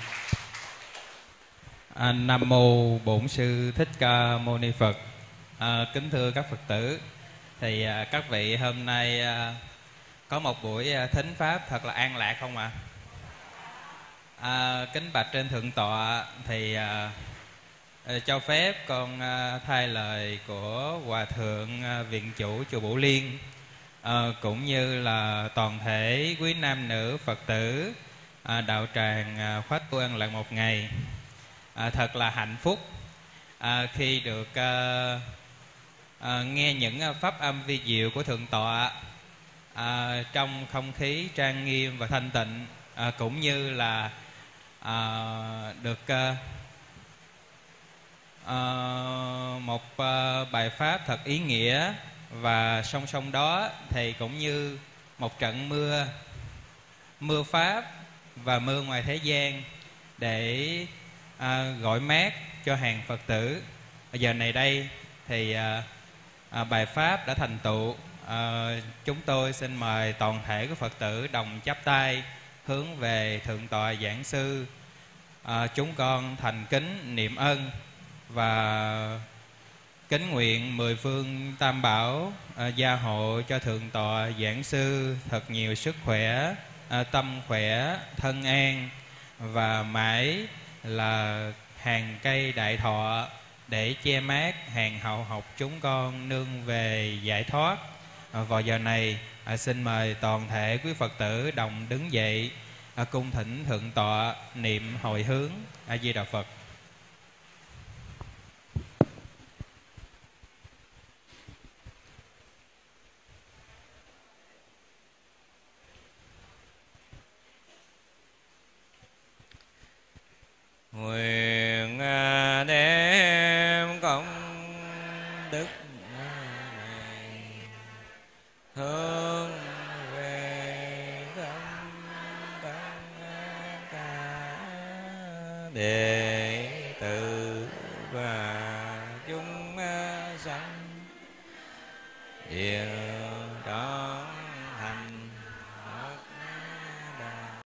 À, Nam mô Bổn Sư Thích Ca Mâu Ni Phật. À, kính thưa các Phật tử, thì à, các vị hôm nay à, có một buổi à, thính pháp thật là an lạc không ạ? À? À, kính bạch trên thượng tọa, thì à, à, cho phép con à, thay lời của Hòa Thượng à, Viện Chủ Chùa Bửu Liên, à, cũng như là toàn thể quý nam nữ Phật tử à, đạo tràng à, khóa tu An Lạc một ngày. À, thật là hạnh phúc à, khi được à, à, nghe những pháp âm vi diệu của thượng tọa à, trong không khí trang nghiêm và thanh tịnh, à, cũng như là à, được à, à, một à, bài pháp thật ý nghĩa, và song song đó thì cũng như một trận mưa mưa pháp và mưa ngoài thế gian để à, gọi mát cho hàng Phật tử. Bây giờ này đây thì à, à, bài pháp đã thành tựu. À, chúng tôi xin mời toàn thể của Phật tử đồng chắp tay hướng về thượng tọa giảng sư. À, chúng con thành kính niệm ơn và kính nguyện mười phương tam bảo à, gia hộ cho thượng tọa giảng sư thật nhiều sức khỏe, à, tâm khỏe, thân an, và mãi là hàng cây đại thọ để che mát hàng hậu học chúng con nương về giải thoát. À, vào giờ này à, xin mời toàn thể quý Phật tử đồng đứng dậy à, cung thỉnh thượng tọa niệm hồi hướng A Di Đà Phật. Nguyện đem công đức này hướng về tâm tất cả đệ tử và chúng sanh.